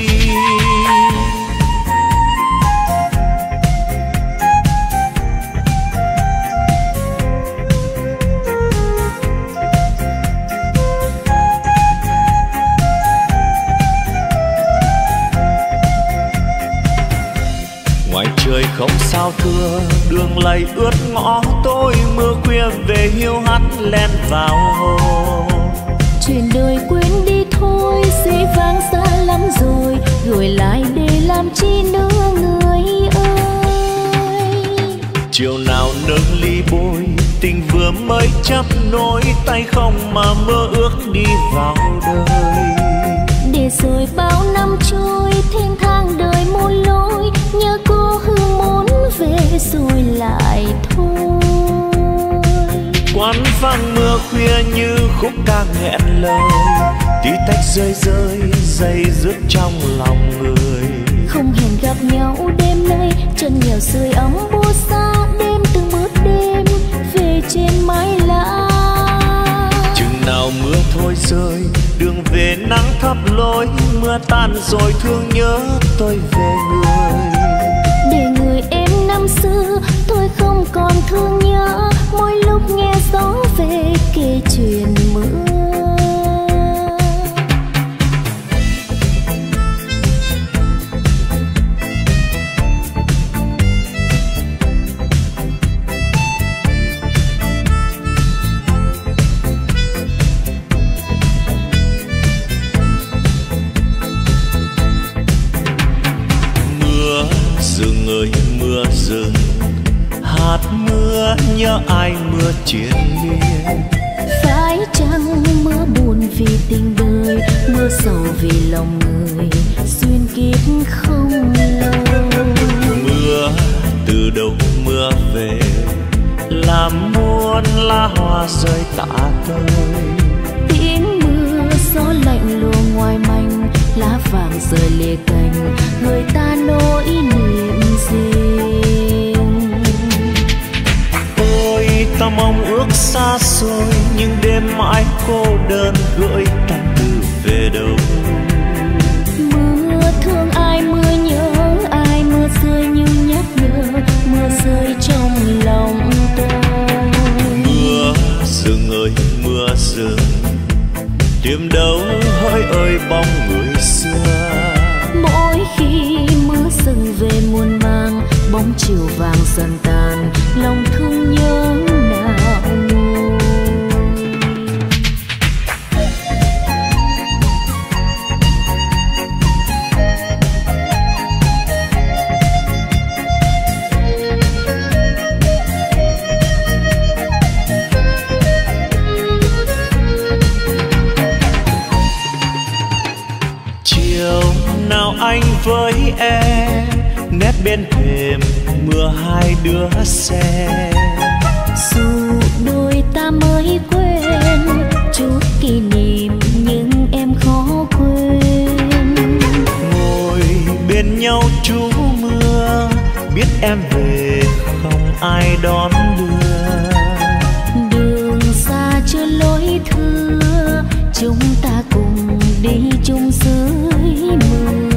S1: Ngoài trời không sao thưa, đường lầy ướt ngõ tối, mưa khuya về hiu hắt len vào hồ.
S3: Chuyện đời quên đi thôi, dĩ vãng xa lắm rồi, gửi lại để làm chi nữa người ơi.
S1: Chiều nào nâng ly bôi, tình vừa mới chấp nối, tay không mà mơ ước đi vào đời.
S3: Để rồi bao năm trôi, thêm tháng đời muôn lối, nhớ cô hương muốn về rồi lại thôi.
S1: Quán vang mưa khuya như khúc ca nghẹn lời, tí tách rơi rơi dây dứt trong lòng người.
S3: Không hẹn gặp nhau đêm nay, chân nghèo sưởi ấm buốt xa, đêm từng bước đêm về trên mái lá.
S1: Chừng nào mưa thôi rơi, đường về nắng thấp lối, mưa tan rồi thương nhớ tôi về người.
S3: Để người em năm xưa tôi không còn thương nhớ, mỗi lúc nghe gió về kể chuyện mưa.
S1: Rừng ơi mưa rừng, hạt mưa nhớ ai mưa triền miên.
S3: Phải chăng mưa buồn vì tình đời, mưa sầu vì lòng người duyên kiếp không lâu.
S1: Mưa từ đâu mưa về, làm muôn lá hoa rơi tả tơi.
S3: Tiếng mưa gió lạnh lùa ngoài manh, lá vàng rơi lìa cành, người ta nỗi niềm riêng.
S1: Ôi ta mong ước xa xôi, nhưng đêm mãi cô đơn gửi tâm tư về đâu.
S3: Mưa thương ai, mưa nhớ ai, mưa rơi nhưng nhắc nhở, mưa rơi trong lòng tôi.
S1: Mưa rừng ơi mưa rừng, tìm đâu hỡi ơi bóng người xưa.
S3: Mỗi khi mưa rừng về muôn mang, bóng chiều vàng dần tàn, lòng thương nhớ nào nguôi.
S1: Chiều nào anh với em nép bên thềm, mưa hai đứa xe.
S3: Dù đôi ta mới quên chút kỷ niệm, nhưng em khó quên.
S1: Ngồi bên nhau trú mưa, biết em về không ai đón đưa.
S3: Đường xa chưa lối thưa, chúng ta cùng đi chung dưới mưa.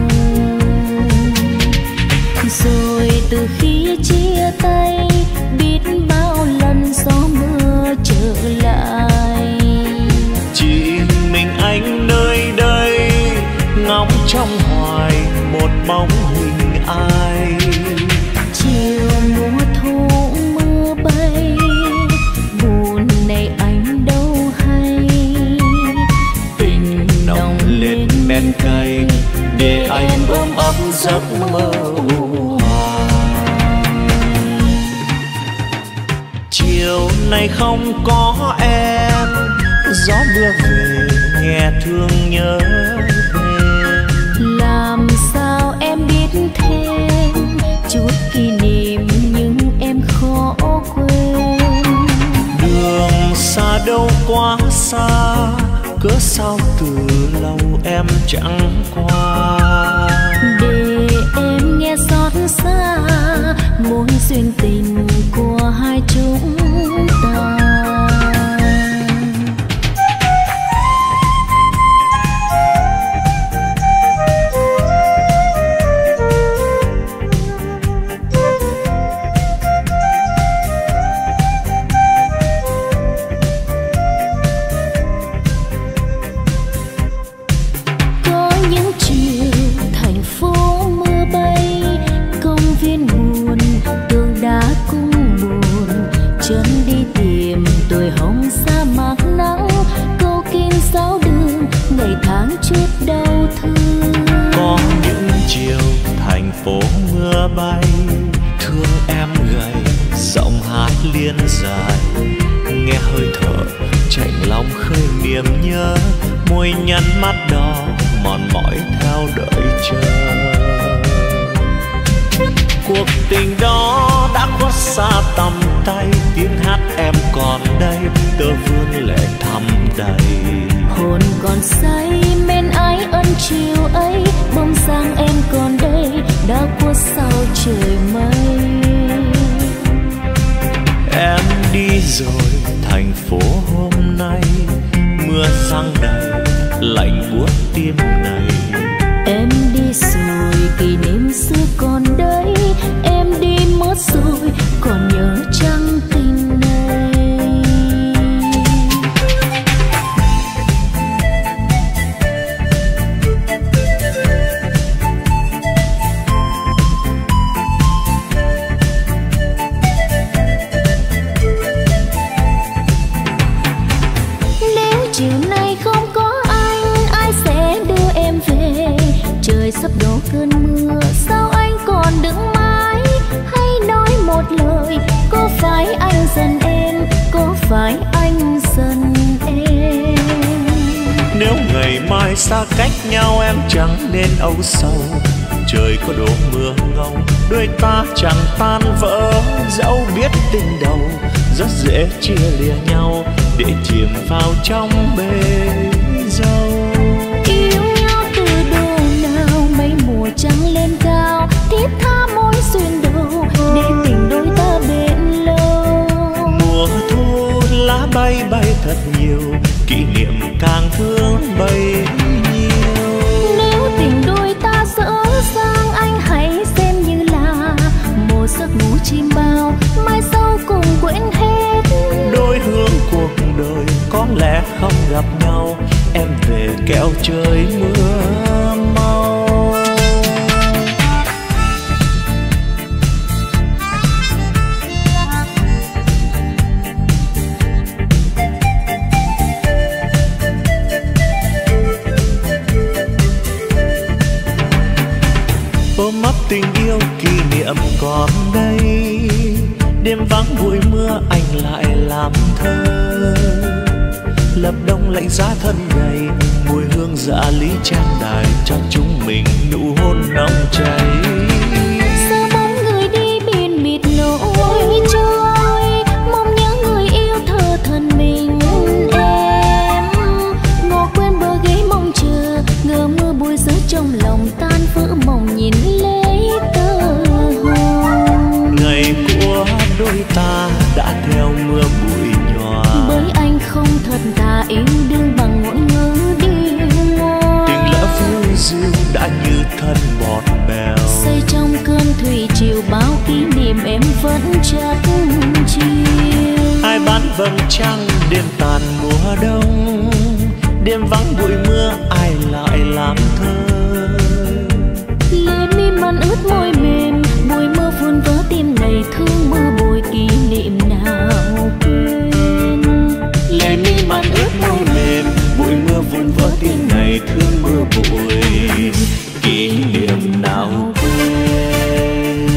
S3: Rồi từ khi chia tay, biết bao lần gió mưa trở lại.
S1: Chỉ mình anh nơi đây, ngóng trong hoài một bóng hình ai.
S3: Chiều mùa thu mưa bay, buồn này anh đâu hay.
S1: Tình nồng lên men cay, để anh ôm ấp giấc mơ u hoài. Chiều nay không có em, gió mưa về nghe thương nhớ về.
S3: Làm sao em biết thêm chút kỷ niệm nhưng em khó quên.
S1: Đường xa đâu quá xa, cớ sao từ lâu em chẳng qua.
S3: Để em nghe xót xa mối duyên tình của hai chúng ta. Tuổi hồng sa mạc nắng câu kinh sáu đường ngày tháng chút đau thương.
S1: Có những chiều thành phố mưa bay, thương em gầy giọng hát liên dài, nghe hơi thở chạnh lòng khơi niềm nhớ, môi nhăn mắt đỏ mòn mỏi theo đợi chờ. Cuộc tình đó đã khuất xa tầm tay, tiếng hát em còn đây, tơ vương lệ thắm đầy.
S3: Hồn còn say men ái ân chiều ấy, bông sang em còn đây, đã khuất sau trời mây.
S1: Em đi rồi thành phố hôm nay, mưa giăng đầy lạnh buốt tim này.
S3: Em đi rồi kỷ niệm xưa còn đấy, em đi mất rồi còn nhớ chăng tình này. Nếu chiều nay không có anh, ai sẽ đưa em về? Trời sắp đổ cơn mưa, sao anh còn đứng mãi? Hãy nói một lời, có phải anh giận em, có phải anh giận em?
S1: Nếu ngày mai xa cách nhau em chẳng nên âu sầu, trời có đổ mưa ngâu, đôi ta chẳng tan vỡ. Dẫu biết tình đầu rất dễ chia lìa nhau, để chìm vào trong bể dâu.
S3: Yêu nhau từ độ nào mấy mùa trăng lên cao, thiết tha mối duyên đầu để tình đôi ta bền lâu.
S1: Mùa thu lá bay bay thật nhiều, kỷ niệm càng thương bấy nhiêu.
S3: Nếu tình đôi ta dở dang, anh hãy xem như là một giấc ngủ chim bao, mai sau cùng quên hết.
S1: Đôi hướng cuộc đời có lẽ không gặp nhau, em về kéo trời mưa mau. Ôm ấp tình yêu kỷ niệm còn đây, đêm vắng bụi mưa anh lại làm thơ. Lập đông lạnh giá thân gầy, mùi hương dạ lý trang đài cho chúng mình nụ hôn nóng cháy.
S3: Sao bóng người đi biển mịt nỗi trôi, mong nhớ người yêu thơ thân mình em. Ngồi quên bờ ghế mong chờ, ngờ mưa bụi rơi trong lòng tan vỡ mộng nhìn lấy tơ hồng.
S1: Ngày của đôi ta đã theo mưa bụi nhòa,
S3: bởi anh không thật thà yêu đương bằng ngôn ngữ đi ngoa.
S1: tình lỡ vui dịu đã như thân bọt bèo,
S3: xây trong cơn thủy triều bao kỷ niệm em vẫn chắc chiều.
S1: ai bán vầng trăng đêm tàn mùa đông, đêm vắng bụi mưa ai lại làm thơ.
S3: Lệ mi mặn ướt môi mềm, bụi mưa vun vỡ tim này, thương mưa bụi kỷ niệm nào quên.
S1: Lệ mi mặn ướt môi mềm, bụi mưa vun vỡ tim này, thương mưa bụi kỷ niệm nào quên.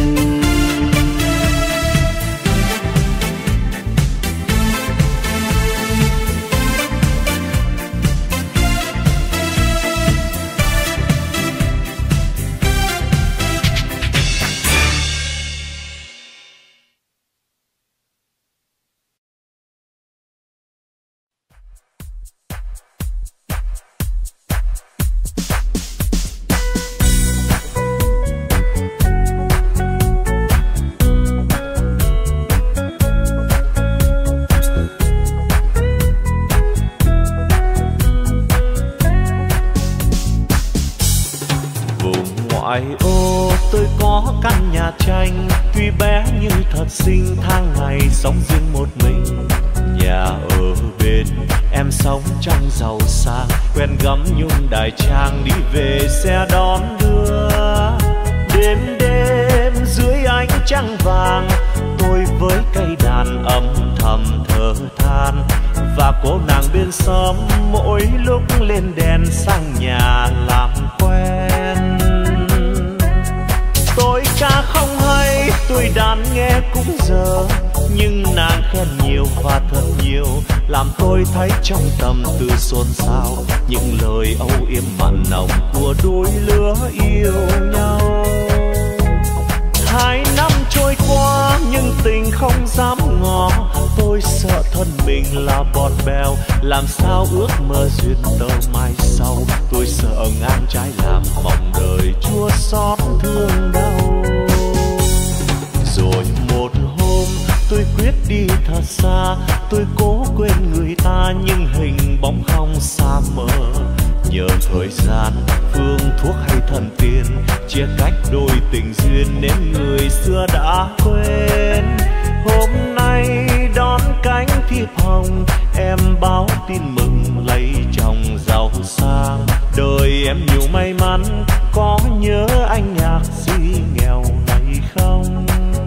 S1: ngoại ô tôi có căn nhà tranh, tuy bé nhưng thật xinh, tháng ngày sống riêng một mình. Nhà ở bên em sống trong giàu sang, quen gắm nhung đài trang, đi về xe đón đưa. Đêm đêm dưới ánh trăng vàng, tôi với cây đàn âm thầm thở than, và cô nàng bên xóm mỗi lúc lên đèn sang nhà làm quen. Tôi ca không hay, tôi đàn nghe cũng dở, nhưng nàng khen nhiều và thật nhiều, làm tôi thấy trong tâm tư xôn xao những lời âu yếm mặn nồng của đôi lứa yêu nhau. Hai năm trôi qua nhưng tình không dám ngỏ, tôi sợ thân mình là bọt bèo, làm sao ước mơ duyên tơ mai sau. Tôi sợ ngang trái làm mong đời chua xót thương đau. Rồi một hôm tôi quyết đi thật xa, tôi cố quên người ta nhưng hình bóng không xa mờ. Nhờ thời gian, phương thuốc hay thần tiên chia cách đôi tình duyên nên người xưa đã quên. Hôm nay đón cánh thiệp hồng, em báo tin mừng lấy chồng giàu sang. Đời em nhiều may mắn, có nhớ anh nhạc sĩ nghèo này không?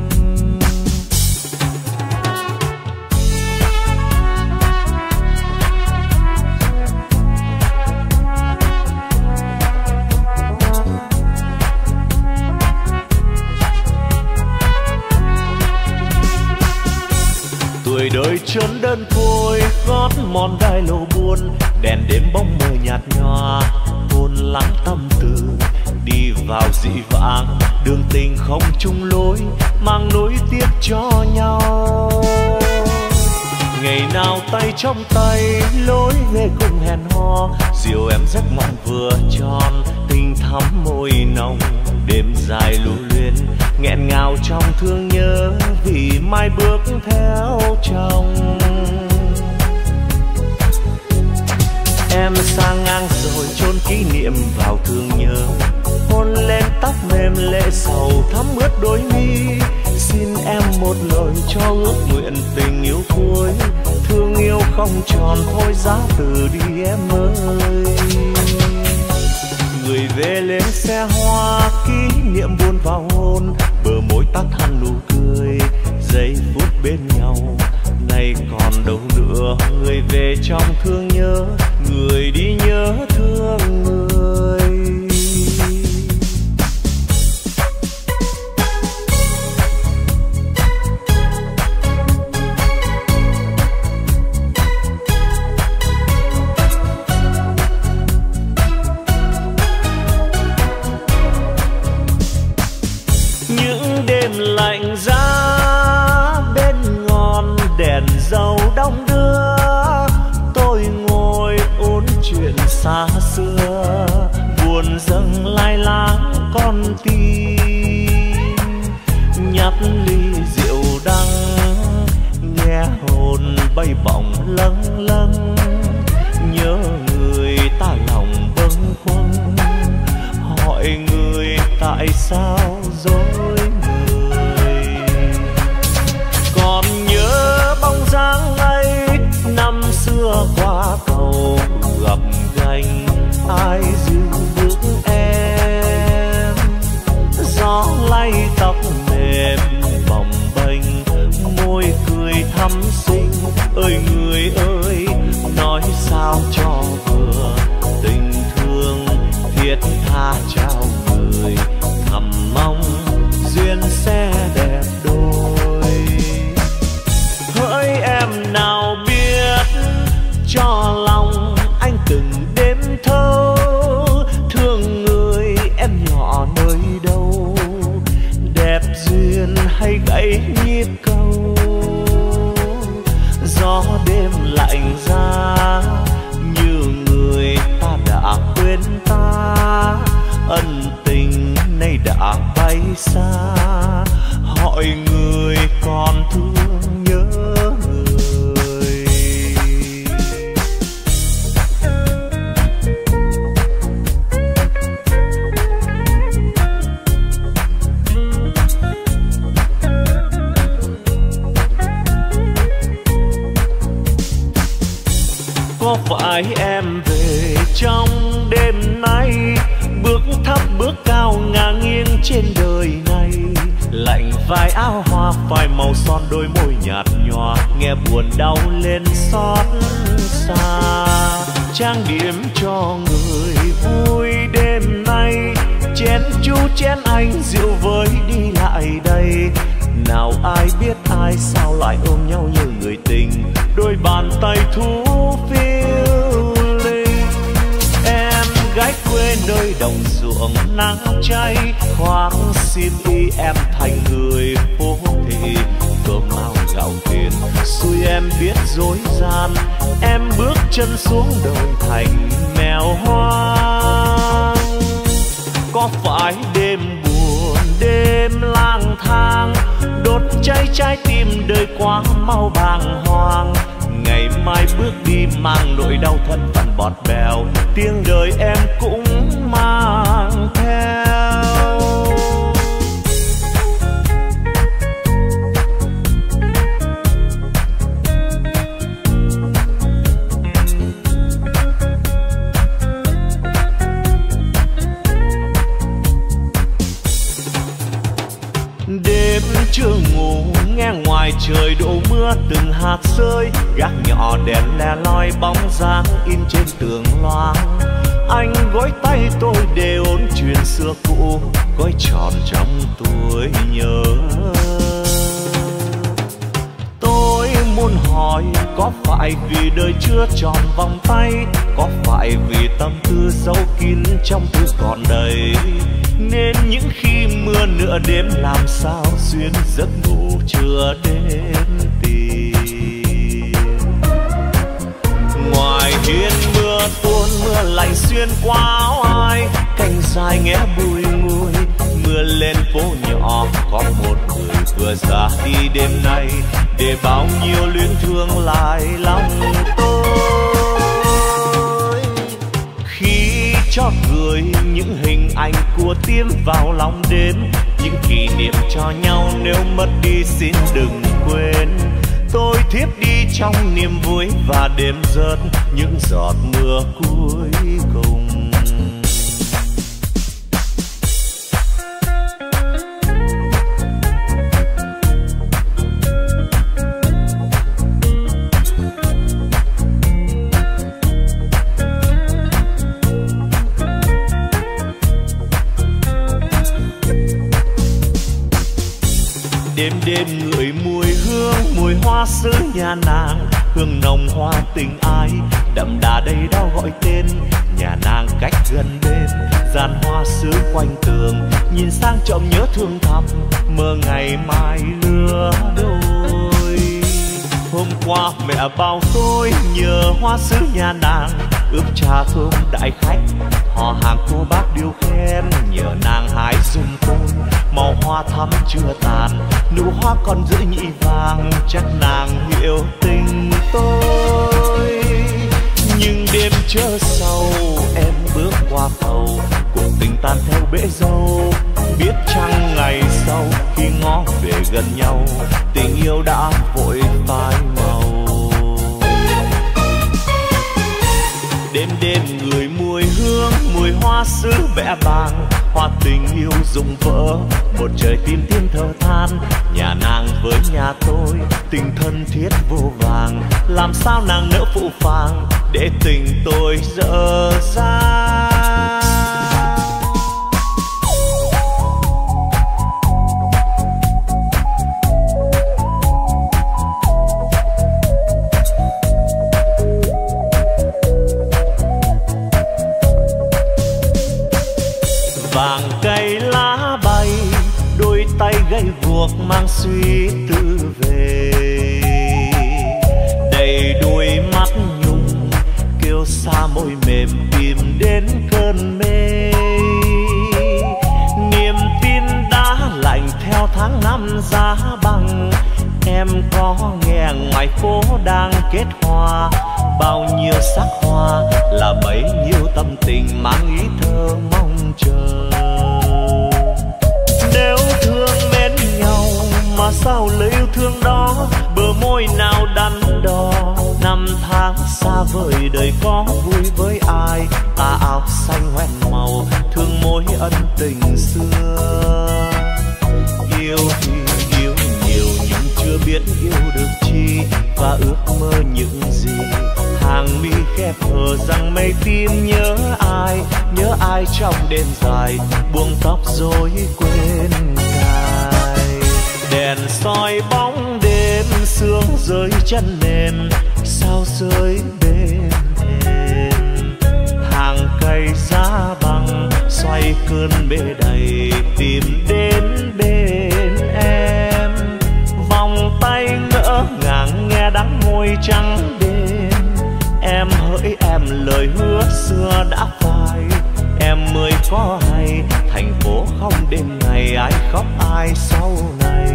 S1: Tuổi đời trốn đơn côi, gót mòn đai lộ buồn, đèn đêm bóng mờ nhạt nhòa, hôn lắng tâm tư. Đi vào dị vãng, đường tình không chung lối, mang nối tiếc cho nhau. Ngày nào tay trong tay, lối về cùng hẹn hò, dìu em giấc mộng vừa tròn, tình thắm môi nồng. Đêm dài lưu luyến, nghẹn ngào trong thương nhớ, vì mai bước theo chồng. Em sang ngang rồi chôn kỷ niệm vào thương nhớ, hôn lên tóc mềm lệ sầu thắm ướt đôi mi. Xin em một lời cho ước nguyện tình yêu cuối, thương yêu không tròn thôi giá từ đi em ơi. Người về lên xe hoa, kỷ niệm buồn vào hôn, bờ môi tắt hẳn nụ cười, giây phút bên nhau. Nay còn đâu nữa, người về trong thương nhớ, người đi nhớ thương người. Lạnh giá bên ngọn đèn dầu đông đưa, tôi ngồi ôn chuyện xa xưa, buồn dâng lai láng con tim. Nhấp ly rượu đắng, nghe hồn bay bổng lâng lâng, nhớ người ta lòng bâng khuâng, hỏi người tại sao dối. Còn nhớ bóng dáng ấy, năm xưa qua cầu gặp gành, ai dìu bước em. Gió lay tóc mềm bồng bềnh, môi cười thắm xinh. Ơi người ơi, nói sao cho vừa, tình thương thiết tha trao người, thầm mong
S2: trong đêm nay, bước thấp bước cao ngang nghiêng trên đời này. Lạnh vai áo hoa phai màu son đôi môi nhạt nhòa, nghe buồn đau lên xót xa. Trang điểm cho người vui đêm nay, chén chú chén anh rượu với đi lại đây. Nào ai biết ai sao lại ôm nhau như người tình, đôi bàn tay thú phiêu linh. Em gái quê nơi đồng ruộng nắng cháy, khoác xiêm y em thành người phố thị. Cơm áo gạo tiền xui em biết dối gian, em bước chân xuống đời thành mèo hoang. Có phải đêm buồn đêm lang thang, đốt cháy trái tim đời quá mau bàng hoàng. Ngày mai bước đi mang nỗi đau thân phận bọt bèo, tiếng đời em cũng mang theo. Đêm chưa ngủ nghe ngoài trời đổ mưa từng hạt rơi, gác nhỏ đèn le loi bóng dáng in trên tường loang. Anh gối tay tôi để ôn chuyện xưa cũ, gói tròn trong tuổi nhớ. Tôi muốn hỏi có phải vì đời chưa tròn vòng tay, có phải vì tâm tư giấu kín trong tư còn đầy, nên những khi mưa nửa đêm làm sao xuyên giấc ngủ chưa đến tìm. Ngoài hiên mưa tuôn mưa lạnh xuyên qua áo ai, cành dài nghe bùi ngùi. Mưa lên phố nhỏ có một người vừa ra đi đêm nay, để bao nhiêu luyến thương lại lòng tôi. Khi chót gửi những hình ảnh của tim vào lòng đêm, những kỷ niệm cho nhau nếu mất đi xin đừng quên. Tôi thiếp đi trong niềm vui và đêm rớt những giọt mưa cuối cùng. Đêm đêm ngửi mùi hương mùi hoa xứ nhà nàng, hương nồng hoa tình ai đậm đà đây đau gọi tên. Nhà nàng cách gần bên dàn hoa xứ quanh tường, nhìn sang trộm nhớ thương thầm mơ ngày mai lứa đôi. Hôm qua mẹ bảo tôi nhờ hoa xứ nhà nàng, ướp trà thơm đại khách họ hàng cô bác điêu khen. Nhờ nàng hái giùm tôi màu hoa thắm chưa tàn, nụ hoa còn giữ nhị vàng, chắc nàng hiểu tình tôi. Nhưng đêm chớ sầu em bước qua cầu, cuộc tình tan theo bể dâu. Biết chăng ngày sau khi ngó về gần nhau, tình yêu đã vội phai màu. Đêm đêm người mùi hương mùi hoa xứ bẽ bàng, hoa tình yêu rụng vỡ một trời tim tim thở than. Nhà nàng với nhà tôi tình thân thiết vô vàng, làm sao nàng nỡ phụ phàng để tình tôi dở dang. Vàng cây lá bay, đôi tay gầy guộc mang suy tư về. Đầy đôi mắt nhung kêu xa môi mềm tìm đến cơn mê. Niềm tin đã lạnh theo tháng năm giá băng, em có nghe ngoài phố đang kết hoa. Bao nhiêu sắc hoa là bấy nhiêu tâm tình mang ý thơ mong chờ. Nếu thương mến nhau mà sao lời yêu thương đó bờ môi nào đắn đo. Năm tháng
S1: tháng xa vời đời có vui với ai, tà áo xanh hoen màu thương mối ân tình xưa. Yêu thì yêu nhiều nhưng chưa biết yêu được chi, và ước mơ những gì hàng mi khép hờ rằng mây tim nhớ ai, nhớ ai trong đêm dài buông tóc rồi quên cài. Đèn soi bóng đêm sương rơi chân mềm, sao rơi bên thềm. Hàng cây giá băng xoay cơn bể đầy tìm đến bên em. Vòng tay ngỡ ngàng nghe đắng môi trắng đêm. Em hỡi em lời hứa xưa đã phai, em mới có hay thành phố không đêm ngày ai khóc ai sau này.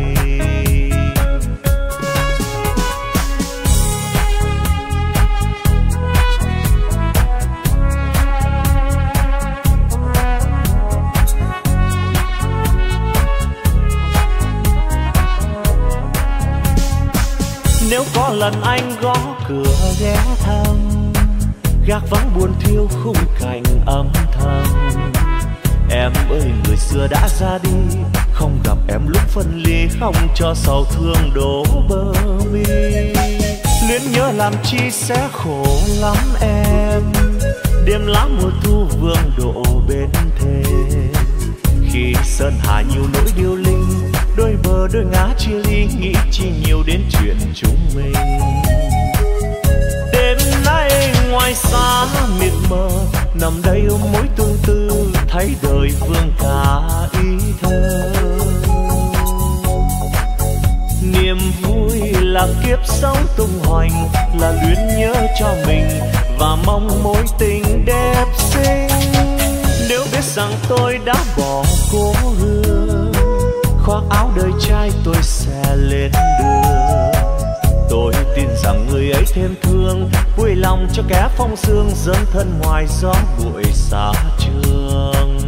S1: Nếu có lần anh gõ cửa ghé thăm, gác vắng buồn thiêu khung cảnh âm thầm. Em ơi người xưa đã ra đi, không gặp em lúc phân ly, không cho sầu thương đổ bờ mi. Luyến nhớ làm chi sẽ khổ lắm em, đêm lá mùa thu vương độ bên thềm. Khi sơn hà nhiều nỗi điêu linh, đôi bờ đôi ngã chia ly, nghĩ chi nhiều đến chuyện chúng mình. Đêm nay ngoài xa mịt mờ, nằm đây ôm mối tương tư, thấy đời vương cả ý thơ. Niềm vui là kiếp sống tung hoành, là luyến nhớ cho mình và mong mối tình đẹp xinh. Nếu biết rằng tôi đã bỏ cố hương, khoác áo đời trai tôi sẽ lên đường. Tôi tin rằng người ấy thêm thương, vui lòng cho kẻ phong sương dấn thân ngoài gió bụi xa trường.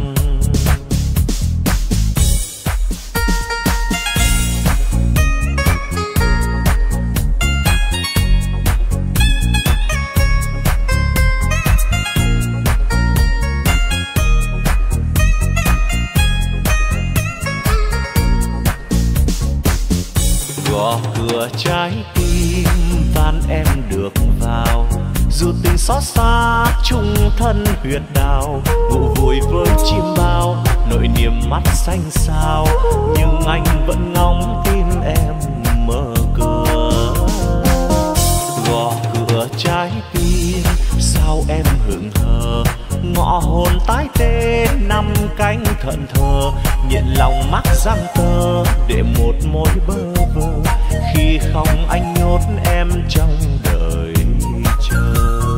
S1: Gõ cửa trái tim van em được vào, dù tình xót xa chung thân huyệt đào. Ngủ vùi với chim bao nỗi niềm mắt xanh sao, nhưng anh vẫn ngóng tin em mở cửa. Gõ cửa trái tim sao em hững hờ, ngọ hồn tái tê năm cánh thận thờ. Nghiện lòng mắc răng tơ để một mối bơ vơ, khi không anh nhốt em trong đời chờ.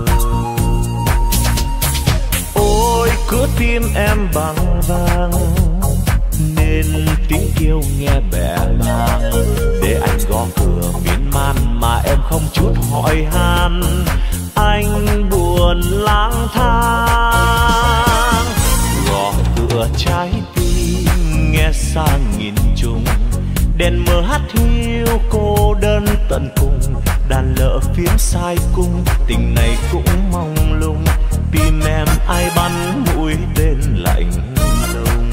S1: Ôi cứ tim em bằng vàng, nên tiếng kêu nghe bẽ bàng. Để anh gõ cửa miên man mà em không chút hỏi han, anh buồn lang thang. Gõ cửa trái tim nghe xa nghìn trùng, đèn mờ hắt hiu cô đơn tận cùng. Đàn lợ phiếm sai cung, tình này cũng mong lung. Tim em ai bắn mũi tên lạnh lùng.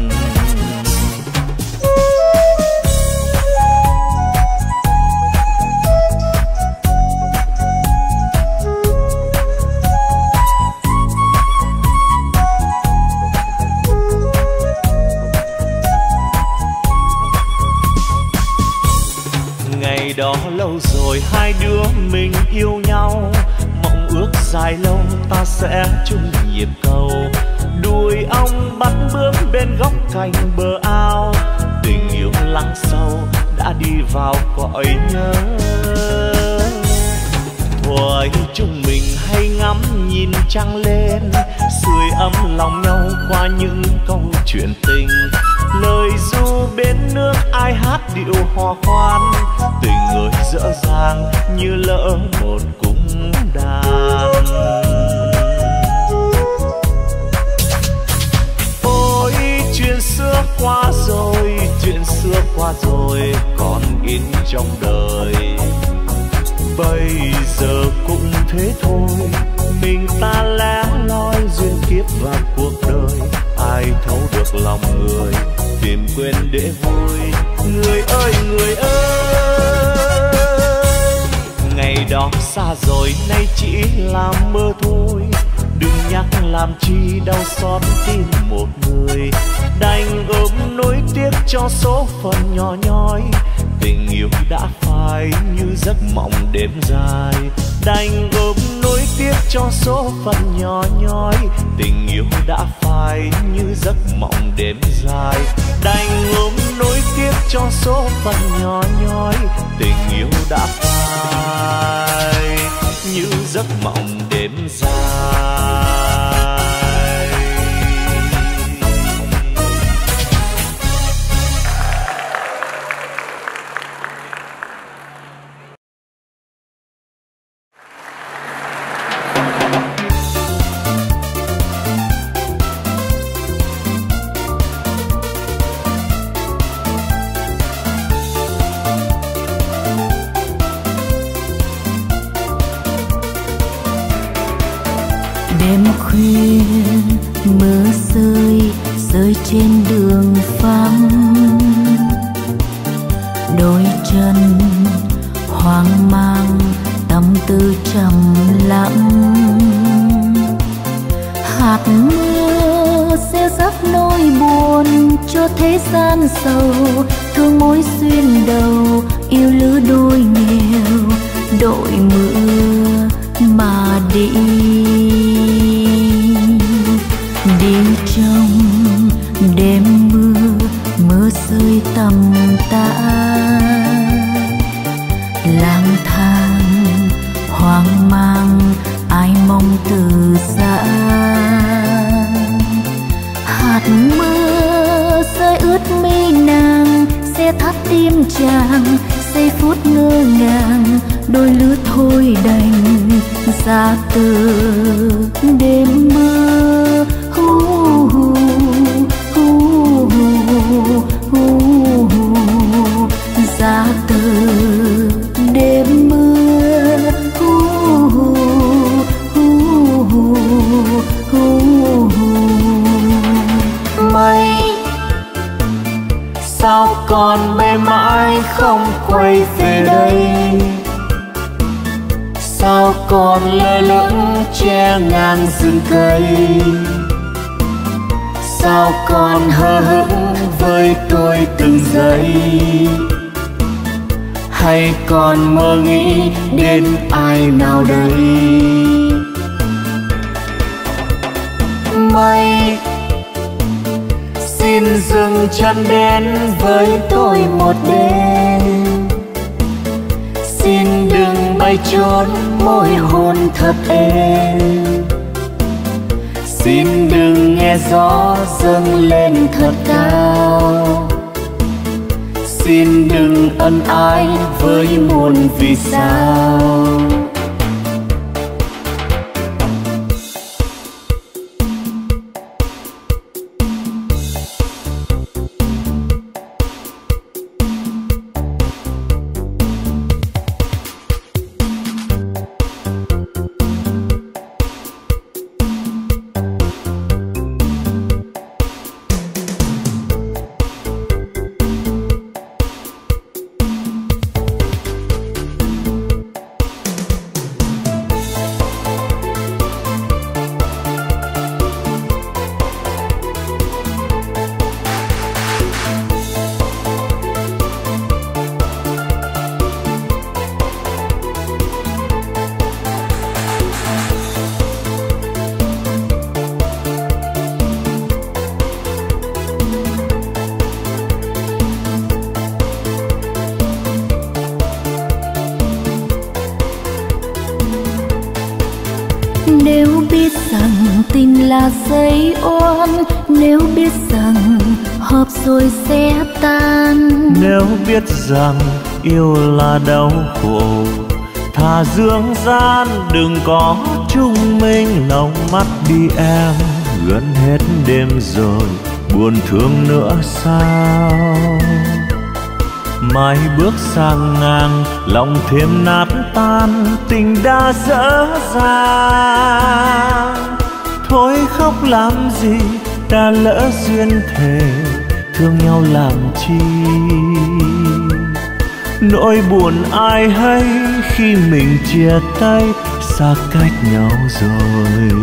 S1: Ngày đó lâu rồi hai đứa mình yêu nhau, mộng ước dài lâu ta sẽ chung nhịp cầu. Đùi ong bắt bướm bên góc cành bờ ao, tình yêu lắng sâu đã đi vào cõi nhớ. Thuở chúng mình hay ngắm nhìn trăng lên, sưởi ấm lòng nhau qua những câu chuyện tình. Lời ru bên nước ai hát điệu hò khoan, tình người dở dàng như lỡ một cung đàn. Ôi chuyện xưa qua rồi, chuyện xưa qua rồi còn in trong đời. bây giờ cũng thế thôi, mình ta lẻ loi duyên kiếp và cuộc đời, ai thấu được lòng người tìm quên để vui. Người ơi người ơi, ngày đó xa rồi nay chỉ là mơ thôi, đừng nhắc làm chi đau xót tim một người, đành ôm nỗi tiếc cho số phận nhỏ nhoi, tình yêu đã phai như giấc mộng đêm dài, đành ôm nỗi tiếc cho số phận nhỏ nhoi, tình yêu đã phai như giấc mộng đêm dài, đành ôm nỗi tiếc cho số phận nhỏ nhoi, tình yêu đã phai như giấc mộng đêm dài.
S3: Đêm khuya mưa rơi rơi trên đường vắng, đôi chân hoang mang tâm tư trầm lặng, hạt mưa sẽ dắt nỗi buồn cho thế gian sầu, thương mối duyên đầu yêu lứa đôi nghèo, đội mưa mà đi đi trong đêm mưa, mưa rơi tầm tã, lang thang hoang mang ai mong từ xa, hạt mưa rơi ướt mi nàng sẽ thắt tim chàng, giây phút ngơ ngàng đôi lứa thôi đành ra từ đêm mưa. Hu hu hu hu hu ra từ đêm mưa. Hu hu hu hu hu
S2: mây sao còn mê mãi không quay về đây, sao còn lơ lửng che ngang rừng cây, sao còn hờ hững với tôi từng giây, hay còn mơ nghĩ đến ai nào đây. Mây xin dừng chân đến với tôi một đêm, xin đừng bay trốn môi hôn thật êm, xin đừng nghe gió dâng lên thật cao, xin đừng ân ái với muôn vì sao.
S3: Nếu biết rằng tình là dây oan, nếu biết rằng hợp rồi sẽ tan,
S1: nếu biết rằng yêu là đau khổ, thà dương gian đừng có chung mình lòng mắt đi em, gần hết đêm rồi buồn thương nữa sao. mai bước sang ngang, lòng thêm nát tan, tình đã dở dang. Thôi khóc làm gì, đã lỡ duyên thề, thương nhau làm chi. Nỗi buồn ai hay khi mình chia tay, xa cách nhau rồi.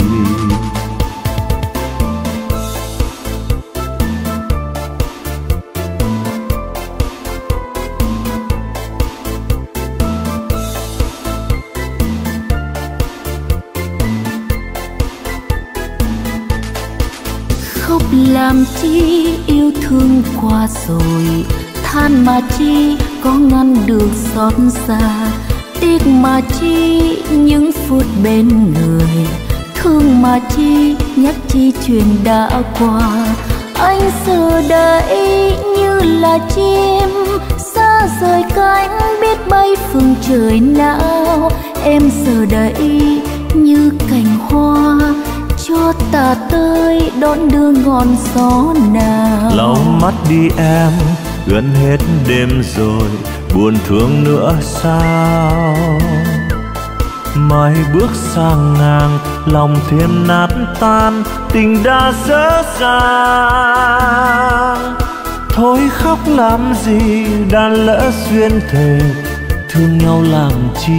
S3: Khóc làm chi, yêu thương qua rồi, than mà chi có ngăn được xót xa. Tiếc mà chi những phút bên người, thương mà chi nhắc chi chuyện đã qua. Anh giờ đây như là chim xa rời cánh, biết bay phương trời nào. Em giờ đây như cành hoa cho ta tới đón đưa ngọn gió nào.
S1: Lau mắt đi em, gần hết đêm rồi, buồn thương nữa sao? Mai bước sang ngang, lòng thêm nát tan, tình đã dở dang. Thôi khóc làm gì, đã lỡ duyên thề, thương nhau làm chi.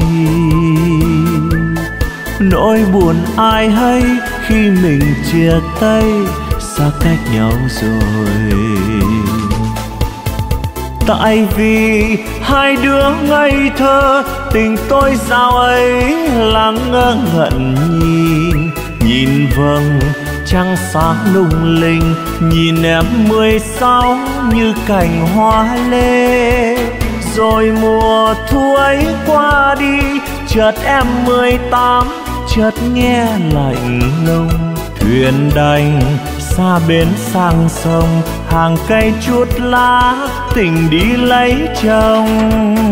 S1: Nỗi buồn ai hay khi mình chia tay, xa cách nhau rồi. Tại vì hai đứa ngây thơ, tình tôi dạo ấy là ngơ ngẩn nhìn. Nhìn vầng trăng sáng lung linh, nhìn em mười sáu như cành hoa lê. Rồi mùa thu ấy qua đi, chợt em mười tám, chợt nghe lạnh lùng. Thuyền đành xa bến sang sông, hàng cây chuốt lá, tình đi lấy chồng.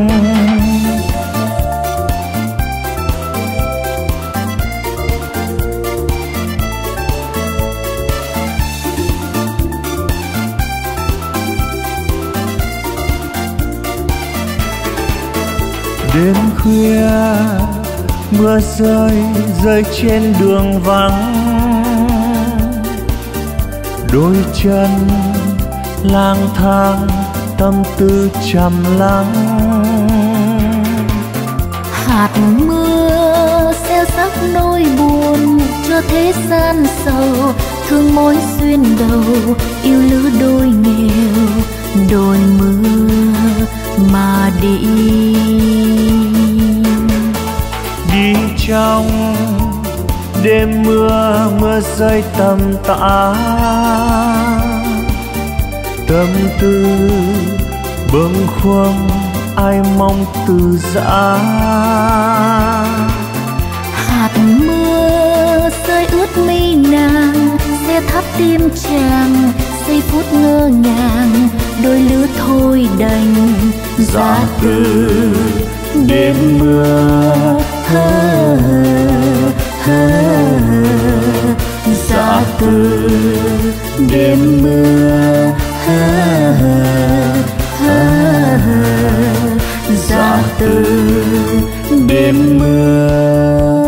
S1: Đêm khuya mưa rơi rơi trên đường vắng, đôi chân lang thang tâm tư trầm lắng.
S3: Hạt mưa gieo sắc nỗi buồn cho thế gian sầu, thương mối duyên đầu yêu lứa đôi nghèo. Đôi mưa mà đi
S1: đi trong đêm mưa, mưa rơi tầm tã. Tâm tư bâng khuâng ai mong từ giã.
S3: Hạt mưa rơi ướt mi nàng, xe thắt tim chàng, giây phút ngơ ngàng, đôi lứa thôi đành
S1: Dạ từ đêm mưa
S3: hơ hơ. Dạ từ đêm mưa hơ hơ. Dạ từ đêm mưa.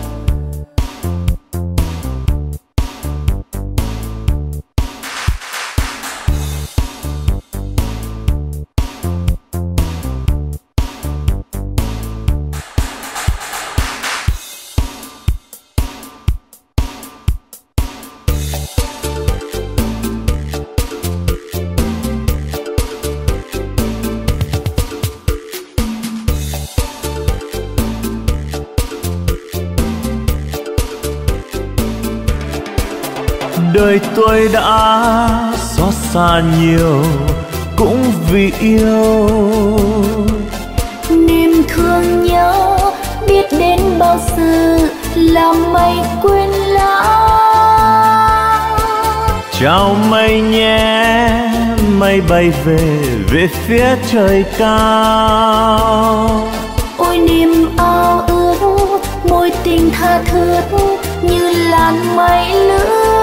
S1: Đời tôi đã xót xa nhiều cũng vì yêu.
S3: Niềm thương nhau biết đến bao giờ làm mây quên lãng.
S1: Chào mây nhé, mây bay về về phía trời cao.
S3: Ôi niềm ao ước môi tình tha thướt như làn mây lướt.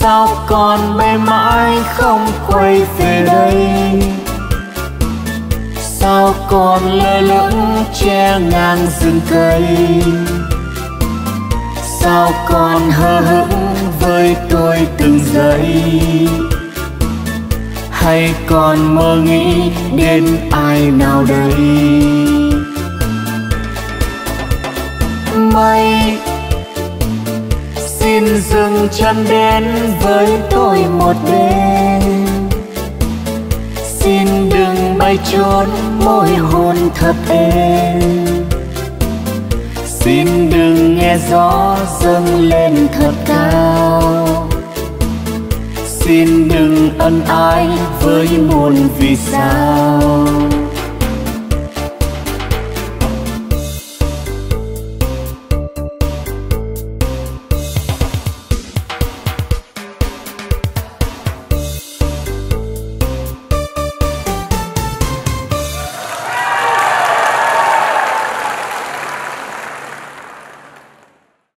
S2: sao con bé mãi không quay về đây? Sao con lơ lửng che ngang rừng cây? Sao con hờ hững với tôi từng giây? Hay còn mơ nghĩ đến ai nào đây? Mây xin dừng chân đến với tôi một đêm. Xin đừng bay trốn môi hôn thật êm. Xin đừng nghe gió dâng lên thật cao. Xin đừng ân ái với muôn vì sao.